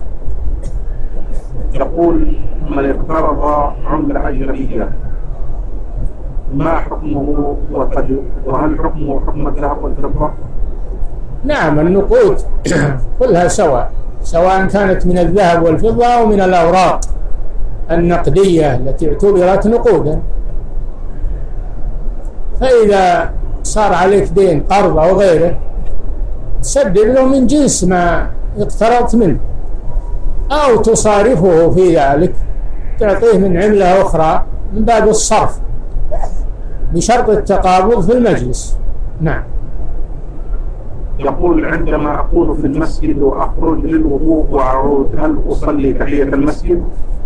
يقول: من اقترض عملة أجنبية ما حكمه وهل حكمه حكم الذهب والفضة؟ نعم، النقود كلها سواء كانت من الذهب والفضة أو من الأوراق النقدية التي اعتبرت نقودا. فإذا صار عليك دين قرض أو غيره تسدد له من جنس ما اقترضت منه، أو تصارفه في ذلك، تعطيه من عملة أخرى من باب الصرف بشرط التقابض في المجلس. نعم. يقول: عندما أكون في المسجد وأخرج للوضوء وأعود هل أصلي تحية المسجد؟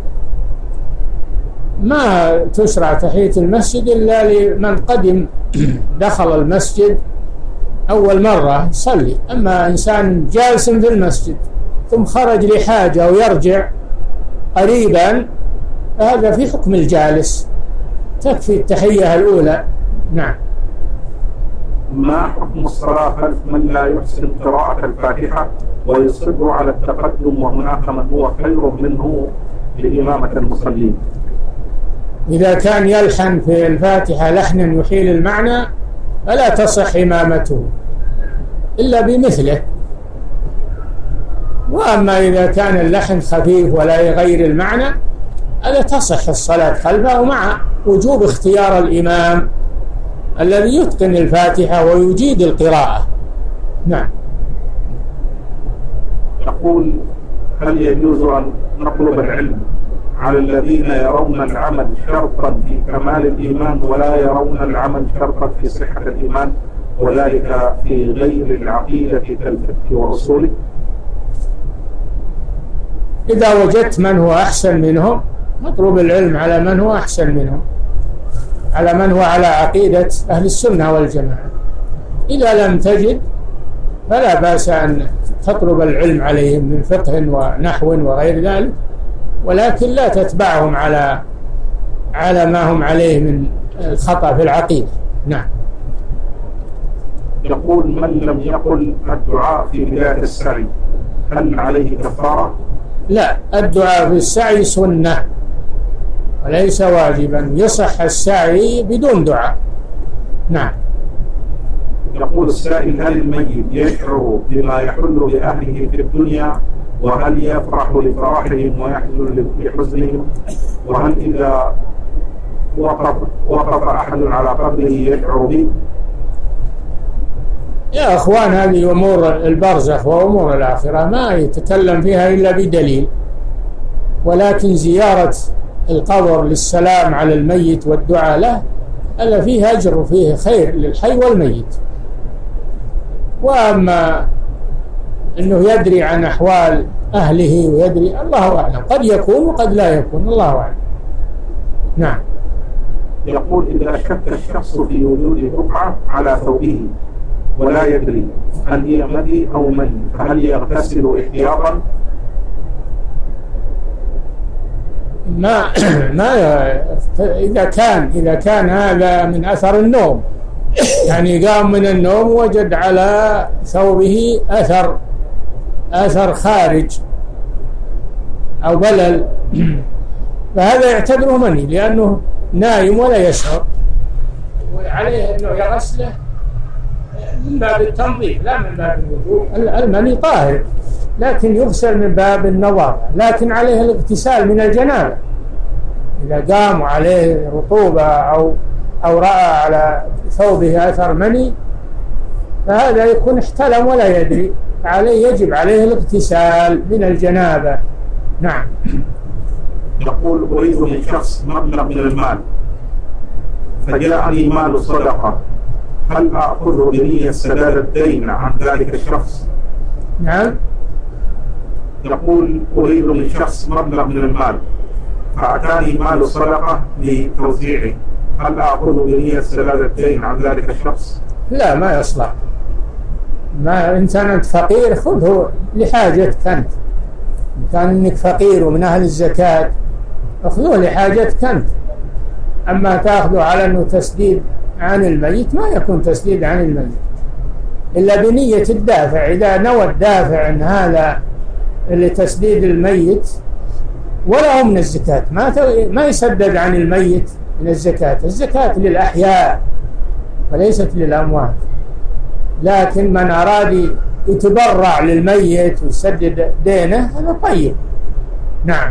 ما تشرع تحية المسجد إلا لمن قدم دخل المسجد أول مرة يصلي. أما إنسان جالس في المسجد ثم خرج لحاجة ويرجع قريبا فهذا في حكم الجالس، تكفي التحية الأولى. نعم. ما حكم الصلاة خلف من لا يحسن قراءة الفاتحة ويصر على التقدم وهناك من هو خير منه لإمامة المصلين؟ إذا كان يلحن في الفاتحة لحنا يحيل المعنى فلا تصح إمامته إلا بمثله. وأما إذا كان اللحن خفيف ولا يغير المعنى هذا تصح الصلاة خلفه، مع وجوب اختيار الإمام الذي يتقن الفاتحة ويجيد القراءة. نعم. يقول: هل يجوز أن نطلب العلم على الذين يرون العمل شرطا في كمال الإيمان ولا يرون العمل شرطا في صحة الإيمان، وذلك في غير العقيدة كالفقه وأصوله؟ إذا وجدت من هو أحسن منهم نطلب العلم على من هو أحسن منهم، على من هو على عقيدة أهل السنة والجماعة. إذا لم تجد فلا بأس أن تطلب العلم عليهم من فقه ونحو وغير ذلك، ولكن لا تتبعهم على ما هم عليه من الخطأ في العقيدة. نعم. يقول: من لم يقل الدعاء في بداية السعي هل عليه كفارة؟ لا، الدعاء في السعي سنة وليس واجبا، يصح السعي بدون دعاء. نعم. يقول السائل: هل الميت يشعر بما يحل بأهله في الدنيا، وهل يفرح لفرحهم ويحزن لحزنهم، وهل إذا وقف أحد على قبره يشعر به؟ يا أخوان، هذه أمور البرزخ وأمور الآخرة ما يتكلم فيها إلا بدليل، ولكن زيارة القبر للسلام على الميت والدعاء له هذا فيه أجر وفيه خير للحي والميت. وأما أنه يدري عن أحوال أهله ويدري، الله أعلم، قد يكون وقد لا يكون، الله أعلم. نعم. يقول: إذا شك الشخص في وجود بقعة على ثوبه ولا يدري هل هي مذي أو مني فهل يغتسل احتياطا؟ إذا كان هذا من أثر النوم، يعني قام من النوم وجد على ثوبه أثر خارج أو بلل، فهذا يعتبره مني لأنه نايم ولا يشعر، وعليه أنه يغسله من باب التنظيف لا من باب الوضوء. المني طاهر لكن يغسل من باب النظافة، لكن عليه الاغتسال من الجنابة. إذا قام عليه رطوبة أو رأى على ثوبه أثر مني فهذا يكون احتلم ولا يدري، يجب عليه الاغتسال من الجنابة. نعم. يقول: أريد من شخص مبلغ من المال فجاءني مال صدقة، هل أأخذه بنية سداد الدين عن ذلك الشخص؟ نعم. يقول: أريد من شخص مبلغ من المال فأتاني مال صدقة لتوزيعه، هل أأخذه بنية سداد الدين عن ذلك الشخص؟ لا، ما يصلح. ما إن كنت فقير خذه لحاجتك أنت، إن كان إنك فقير ومن أهل الزكاة أخذوه لحاجتك أنت. أما تأخذه على أنه تسديد عن الميت ما يكون تسديد عن الميت إلا بنية الدافع. إذا نوى الدافع أن هذا لتسديد الميت ولا هو من الزكاة ما يسدد عن الميت من الزكاة. الزكاة للأحياء وليست للأموات، لكن من أراد يتبرع للميت ويسدد دينه هذا طيب. نعم.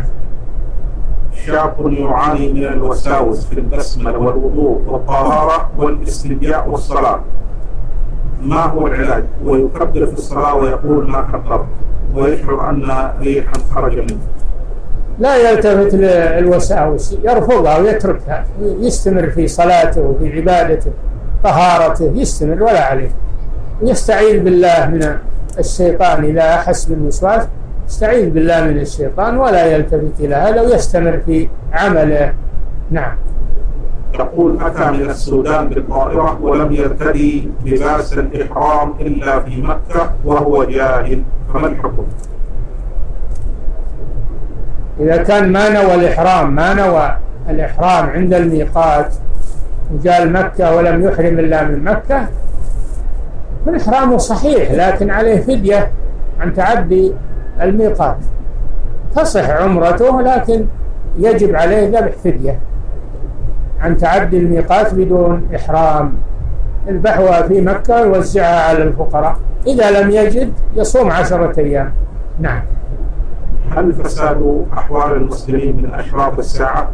شاب يعاني من الوساوس في البسملة والوضوء والطهارة والاستنجاء والصلاة، ما هو العلاج؟ ويكبر في الصلاة ويقول ما كبر ويشعر أن ريحا خرج منه. لا يلتفت للوساوس، يرفضها ويتركها، يستمر في صلاته وفي عبادته طهارته، يستمر ولا عليه، يستعيذ بالله من الشيطان. إذا أحس بالوسواس يستعيذ بالله من الشيطان ولا يلتفت إلى هذا ويستمر في عمله. نعم. يقول: أتى من السودان بالطائرة ولم يرتدي لباس الإحرام إلا في مكة وهو جاهل، فما الحكم؟ إذا كان ما نوى الإحرام عند الميقات وجاء مكة ولم يحرم إلا من مكة من إحرامه صحيح، لكن عليه فدية عن تعدي الميقات. تصح عمرته لكن يجب عليه ذبح فدية عن تعدي الميقات بدون إحرام، يذبحها في مكة ويوزعها على الفقراء. إذا لم يجد يصوم 10 أيام. نعم. هل فساد أحوال المسلمين من أشراط الساعة؟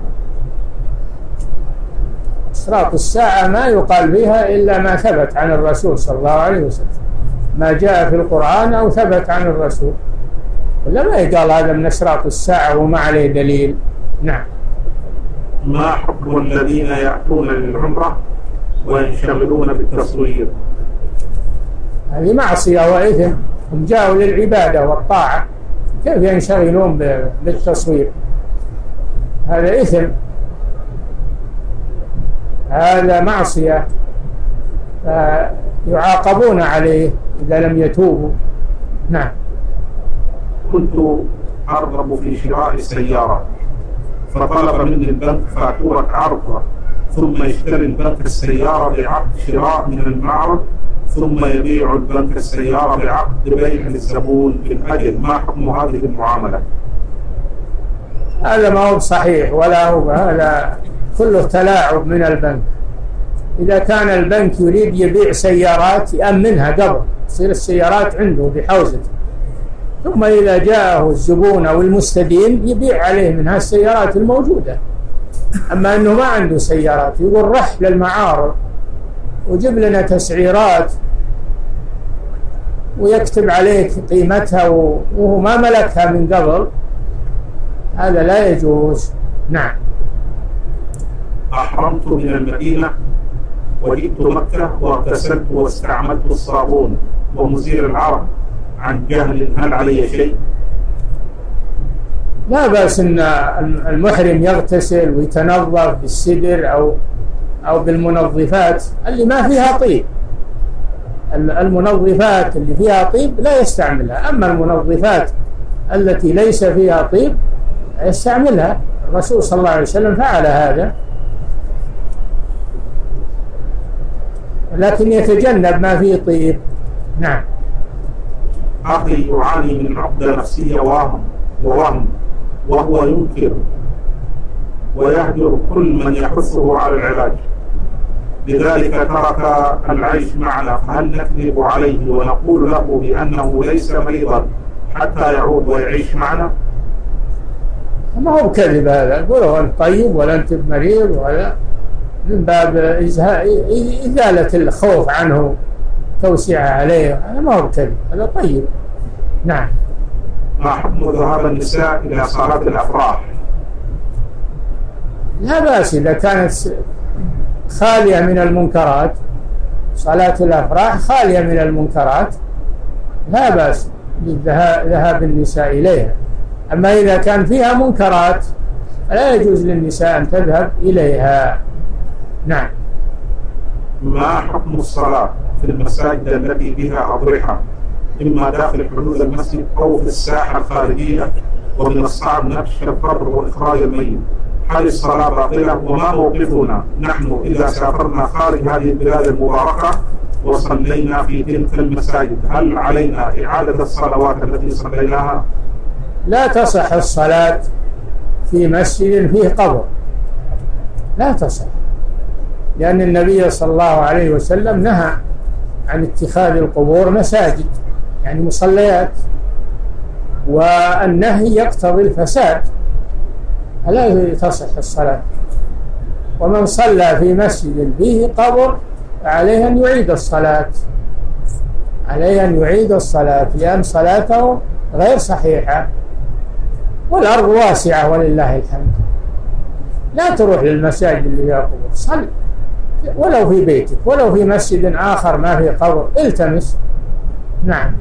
أشراط الساعة ما يقال فيها إلا ما ثبت عن الرسول صلى الله عليه وسلم، ما جاء في القرآن أو ثبت عن الرسول، ولا ما يقال هذا من أشراط الساعة وما عليه دليل. نعم. ما حكم الذين يأتون للعمرة وينشغلون بالتصوير؟ هذه معصية وإثم، هم جاءوا للعبادة والطاعة، كيف ينشغلون بالتصوير؟ هذا إثم، هذا معصية، يعاقبون عليه إذا لم يتوبوا. نعم. كنت أرغب في شراء سيارة، فطلب مني البنك فاتورة عرضها، ثم يشتري البنك السيارة بعقد شراء من المعرض، ثم يبيع البنك السيارة بعقد بيع للزبون بالأجل. ما حكم هذه المعاملة؟ هذا ما هو صحيح، ولا هو، هذا كله تلاعب من البنك. إذا كان البنك يريد يبيع سيارات يأمنها قبل، تصير السيارات عنده بحوزته، ثم إذا جاءه الزبون أو المستدين يبيع عليه منها السيارات الموجودة. أما أنه ما عنده سيارات يقول رح للمعارض وجيب لنا تسعيرات ويكتب عليك قيمتها وهو ما ملكها من قبل، هذا لا يجوز. نعم. أحرمت من المدينة وجئت مكة واغتسلت واستعملت الصابون ومزيل العرق عن جهل، هل علي شيء؟ لا بأس أن المحرم يغتسل ويتنظف بالسدر أو بالمنظفات اللي ما فيها طيب. المنظفات اللي فيها طيب لا يستعملها، أما المنظفات التي ليس فيها طيب يستعملها. الرسول صلى الله عليه وسلم فعل هذا، لكن يتجنب ما فيه طيب. نعم. أخي يعاني من عقدة نفسية وهو ينكر ويهجر كل من يحثه على العلاج، لذلك ترك العيش معنا، فهل نكذب عليه ونقول له بأنه ليس مريضا حتى يعود ويعيش معنا؟ ما هو كذب هذا، قولوا أنت طيب ولا أنت مريض، ولا من باب إزالة الخوف عنه، توسيع عليه. هذا ما هو كذب، هذا طيب. نعم. ما حكم ذهاب النساء إلى صلاة الأفراح؟ لا بأس إذا كانت خالية من المنكرات، صلاة الأفراح خالية من المنكرات، لا بأس بذهاب النساء إليها. أما إذا كان فيها منكرات لا يجوز للنساء أن تذهب إليها. نعم. ما حكم الصلاة في المساجد التي فيها أضرحة، إما داخل حدود المسجد أو في الساحة الخارجية، ومن الصعب نبش القبر وإخراج الميت؟ هل الصلاة باطلة؟ وما موقفنا نحن إذا سافرنا خارج هذه البلاد المباركة وصلينا في تلك المساجد؟ هل علينا إعادة الصلوات التي صليناها؟ لا تصح الصلاة في مسجد فيه قبر، لا تصح، لأن النبي صلى الله عليه وسلم نهى عن اتخاذ القبور مساجد، يعني مصليات، والنهي يقتضي الفساد، فلا تصح الصلاة. ومن صلى في مسجد فيه قبر عليه أن يعيد الصلاة، عليه أن يعيد الصلاة، لأن صلاته غير صحيحة، والأرض واسعة ولله الحمد. لا تروح للمساجد اللي فيها قبور، صل ولو في بيتك، ولو في مسجد آخر ما فيه قبر التمس. نعم.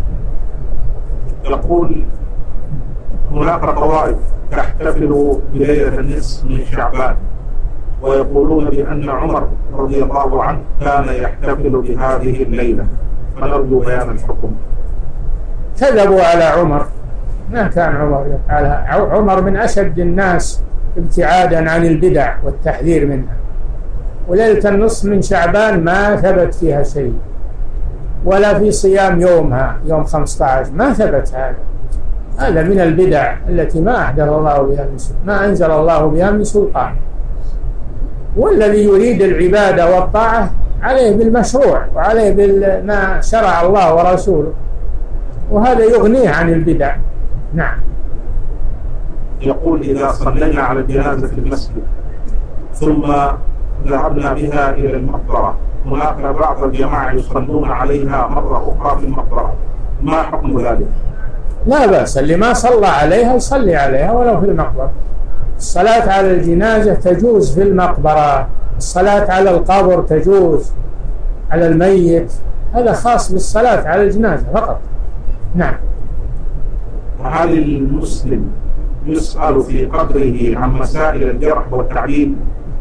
يقول هناك طوائف تحتفل بليلة النصف من شعبان، ويقولون بأن عمر رضي الله عنه كان يحتفل بهذه الليلة، فنرجو بيان الحكم. كذبوا على عمر، ما كان عمر يفعلها. عمر من أشد الناس ابتعادا عن البدع والتحذير منها، وليلة النصف من شعبان ما ثبت فيها شيء، ولا في صيام يومها يوم 15، ما ثبت هذا. هذا من البدع التي ما أنزل الله بها من سلطان. والذي يريد العبادة والطاعة عليه بالمشروع وعليه بما شرع الله ورسوله، وهذا يغنيه عن البدع. نعم. يقول: إذا صلينا على الجنازة في المسجد ثم ذهبنا بها إلى المقبرة، هناك بعض الجماعة يصلون عليها مرة أخرى في المقبرة، ما حكم ذلك؟ لا بأس، اللي ما صلى عليها يصلي عليها ولو في المقبرة. الصلاة على الجنازة تجوز في المقبرة، الصلاة على القبر تجوز على الميت، هذا خاص بالصلاة على الجنازة فقط. نعم. وهل المسلم يسأل في قبره عن مسائل الجرح والتعديل؟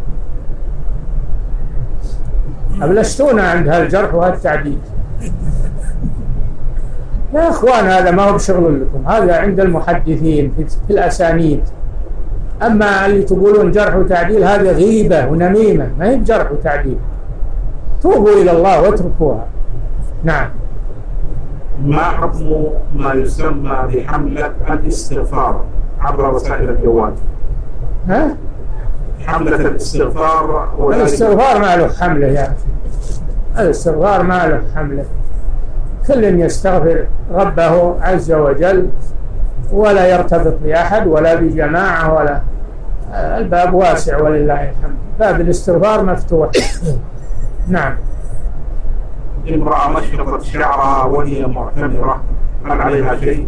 أبلشتونا عند هالجرح وهالتعديل يا أخوان، هذا ما هو بشغل لكم، هذا عند المحدثين في الأسانيد. أما اللي تقولون جرح وتعديل هذه غيبة ونميمة، ما هي بجرح وتعديل. توبوا إلى الله واتركوها. نعم. ما حكم ما يسمى بحملة الاستغفار عبر وسائل الجوال؟ ها؟ حملة الاستغفار. الاستغفار ما له حملة يا أخي، الاستغفار ما له حملة. كل يستغفر ربه عز وجل ولا يرتبط بأحد ولا بجماعة ولا، الباب واسع ولله الحمد، باب الاستغفار مفتوح. نعم. امرأة مشرقت شعرها وهي معتمرة، هل عليها شيء؟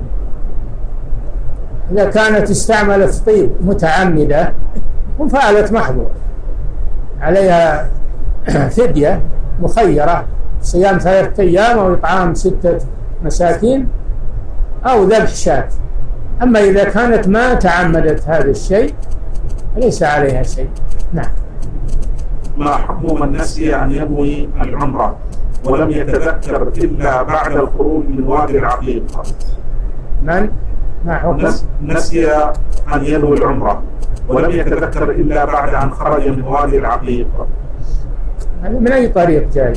إذا كانت استعملت طيب متعمدة وفعلت محظور، عليها فدية مخيرة، صيام 3 أيام أو إطعام 6 مساكين أو ذبح شاة. أما إذا كانت ما تعمدت هذا الشيء ليس عليها شيء. نعم. ما حكم من نسي أن ينوي العمرة ولم يتذكر إلا بعد الخروج من وادي العقيق؟ ما حكم؟ نسي أن ينوي العمرة ولم يتذكر إلا بعد أن خرج من وادي العقيق. من أي طريق جاي؟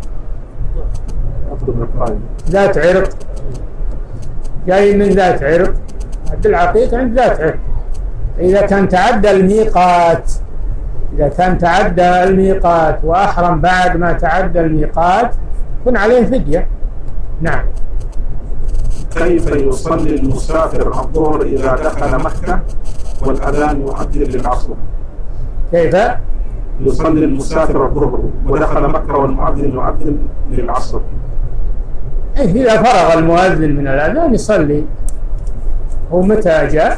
ذات عرق، جاي من ذات عرق. العقيق عند ذات عرق. إذا كان تعدى الميقات، إذا كان تعدى الميقات وأحرم بعد ما تعدى الميقات يكون عليه فدية. نعم. كيف يصلي المسافر الظهر إذا دخل مكة والأذان يؤذن للعصر؟ كيف يصلي المسافر الظهر ودخل مكة والمؤذن يؤذن للعصر؟ إذا فرغ المؤذن من الأذان يصلي. هو متى جاء؟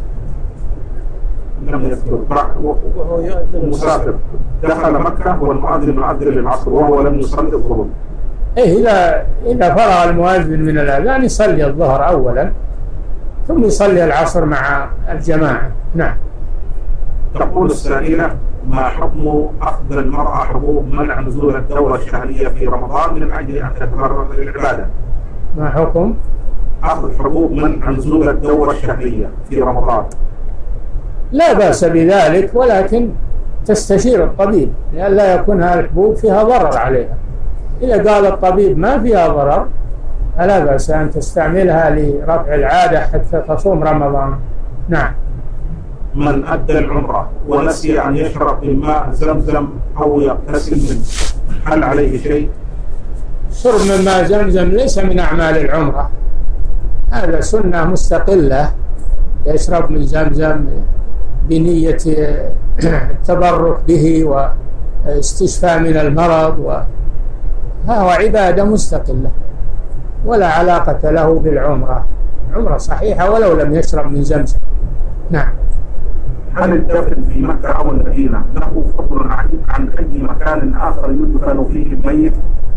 لم يذكر. المسافر دخل مكة والمؤذن يؤذن للعصر وهو لم يصلي الظهر. إذا فرغ المؤذن من الأذان يصلي الظهر أولا ثم يصلي العصر مع الجماعة. نعم. تقول السائلة: ما حكم أخذ المرأة حبوب منع نزول الدورة الشهرية في رمضان من أجل أن تتفرغ للعبادة؟ ما حكم أخذ حبوب منع نزول الدورة الشهرية في رمضان؟ لا بأس بذلك، ولكن تستشير الطبيب لئلا يكون هذه الحبوب فيها ضرر عليها. إذا قال الطبيب ما فيها ضرر فلا بأس أن تستعملها لرفع العادة حتى تصوم رمضان. نعم. من أدى العمرة ونسي أن يشرب من ماء زمزم أو يغتسل منه، هل عليه شيء؟ شرب من ماء زمزم ليس من أعمال العمرة، هذا سنة مستقلة، يشرب من زمزم بنية التبرك به واستشفاء من المرض، وهو عبادة مستقلة ولا علاقة له بالعمرة. عمرة صحيحة ولو لم يشرب من زمزم. نعم. هل الدفن في مكة أو المدينة له فضل عن أي مكان آخر يدفن فيه الميت؟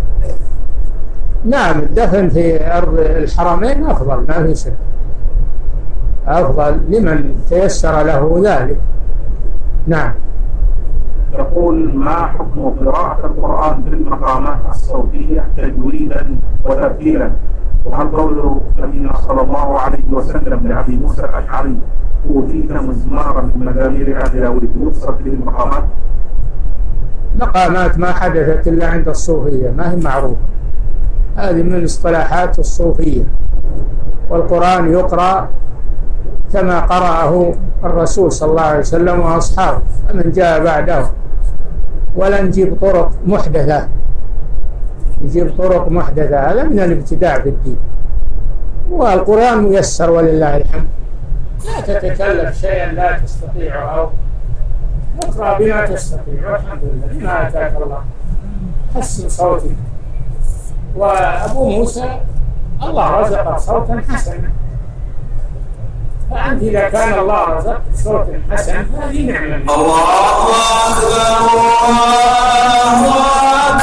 نعم، الدفن في أرض الحرمين أفضل، ما في شك، أفضل لمن تيسر له ذلك. نعم. يقول: ما حكم قراءة القرآن في المقامات الصوتية تجويدا وترتيلا؟ وهل قول النبي صلى الله عليه وسلم لأبي موسى الأشعري: أوتيت مزمارا من مزامير آل داود، يقصد به المقامات؟ مقامات ما حدثت إلا عند الصوفية، ما هي معروفة، هذه من اصطلاحات الصوفية. والقرآن يقرأ كما قرأه الرسول صلى الله عليه وسلم وأصحابه فمن جاء بعده، ولا نجيب طرق محدثة، نجيب طرق محدثة، هذا من الابتداع في الدين. والقرآن ميسر ولله الحمد، لا تتكلف شيئا لا تستطيعه، اقرأ بما تستطيع والحمد لله بما آتاك الله، حسن صوتك. وأبو موسى الله رزقك صوتا حسنا، فأنت إذا كان الله رزقك صوتا حسنا هذه نعمة. الله أكبر الله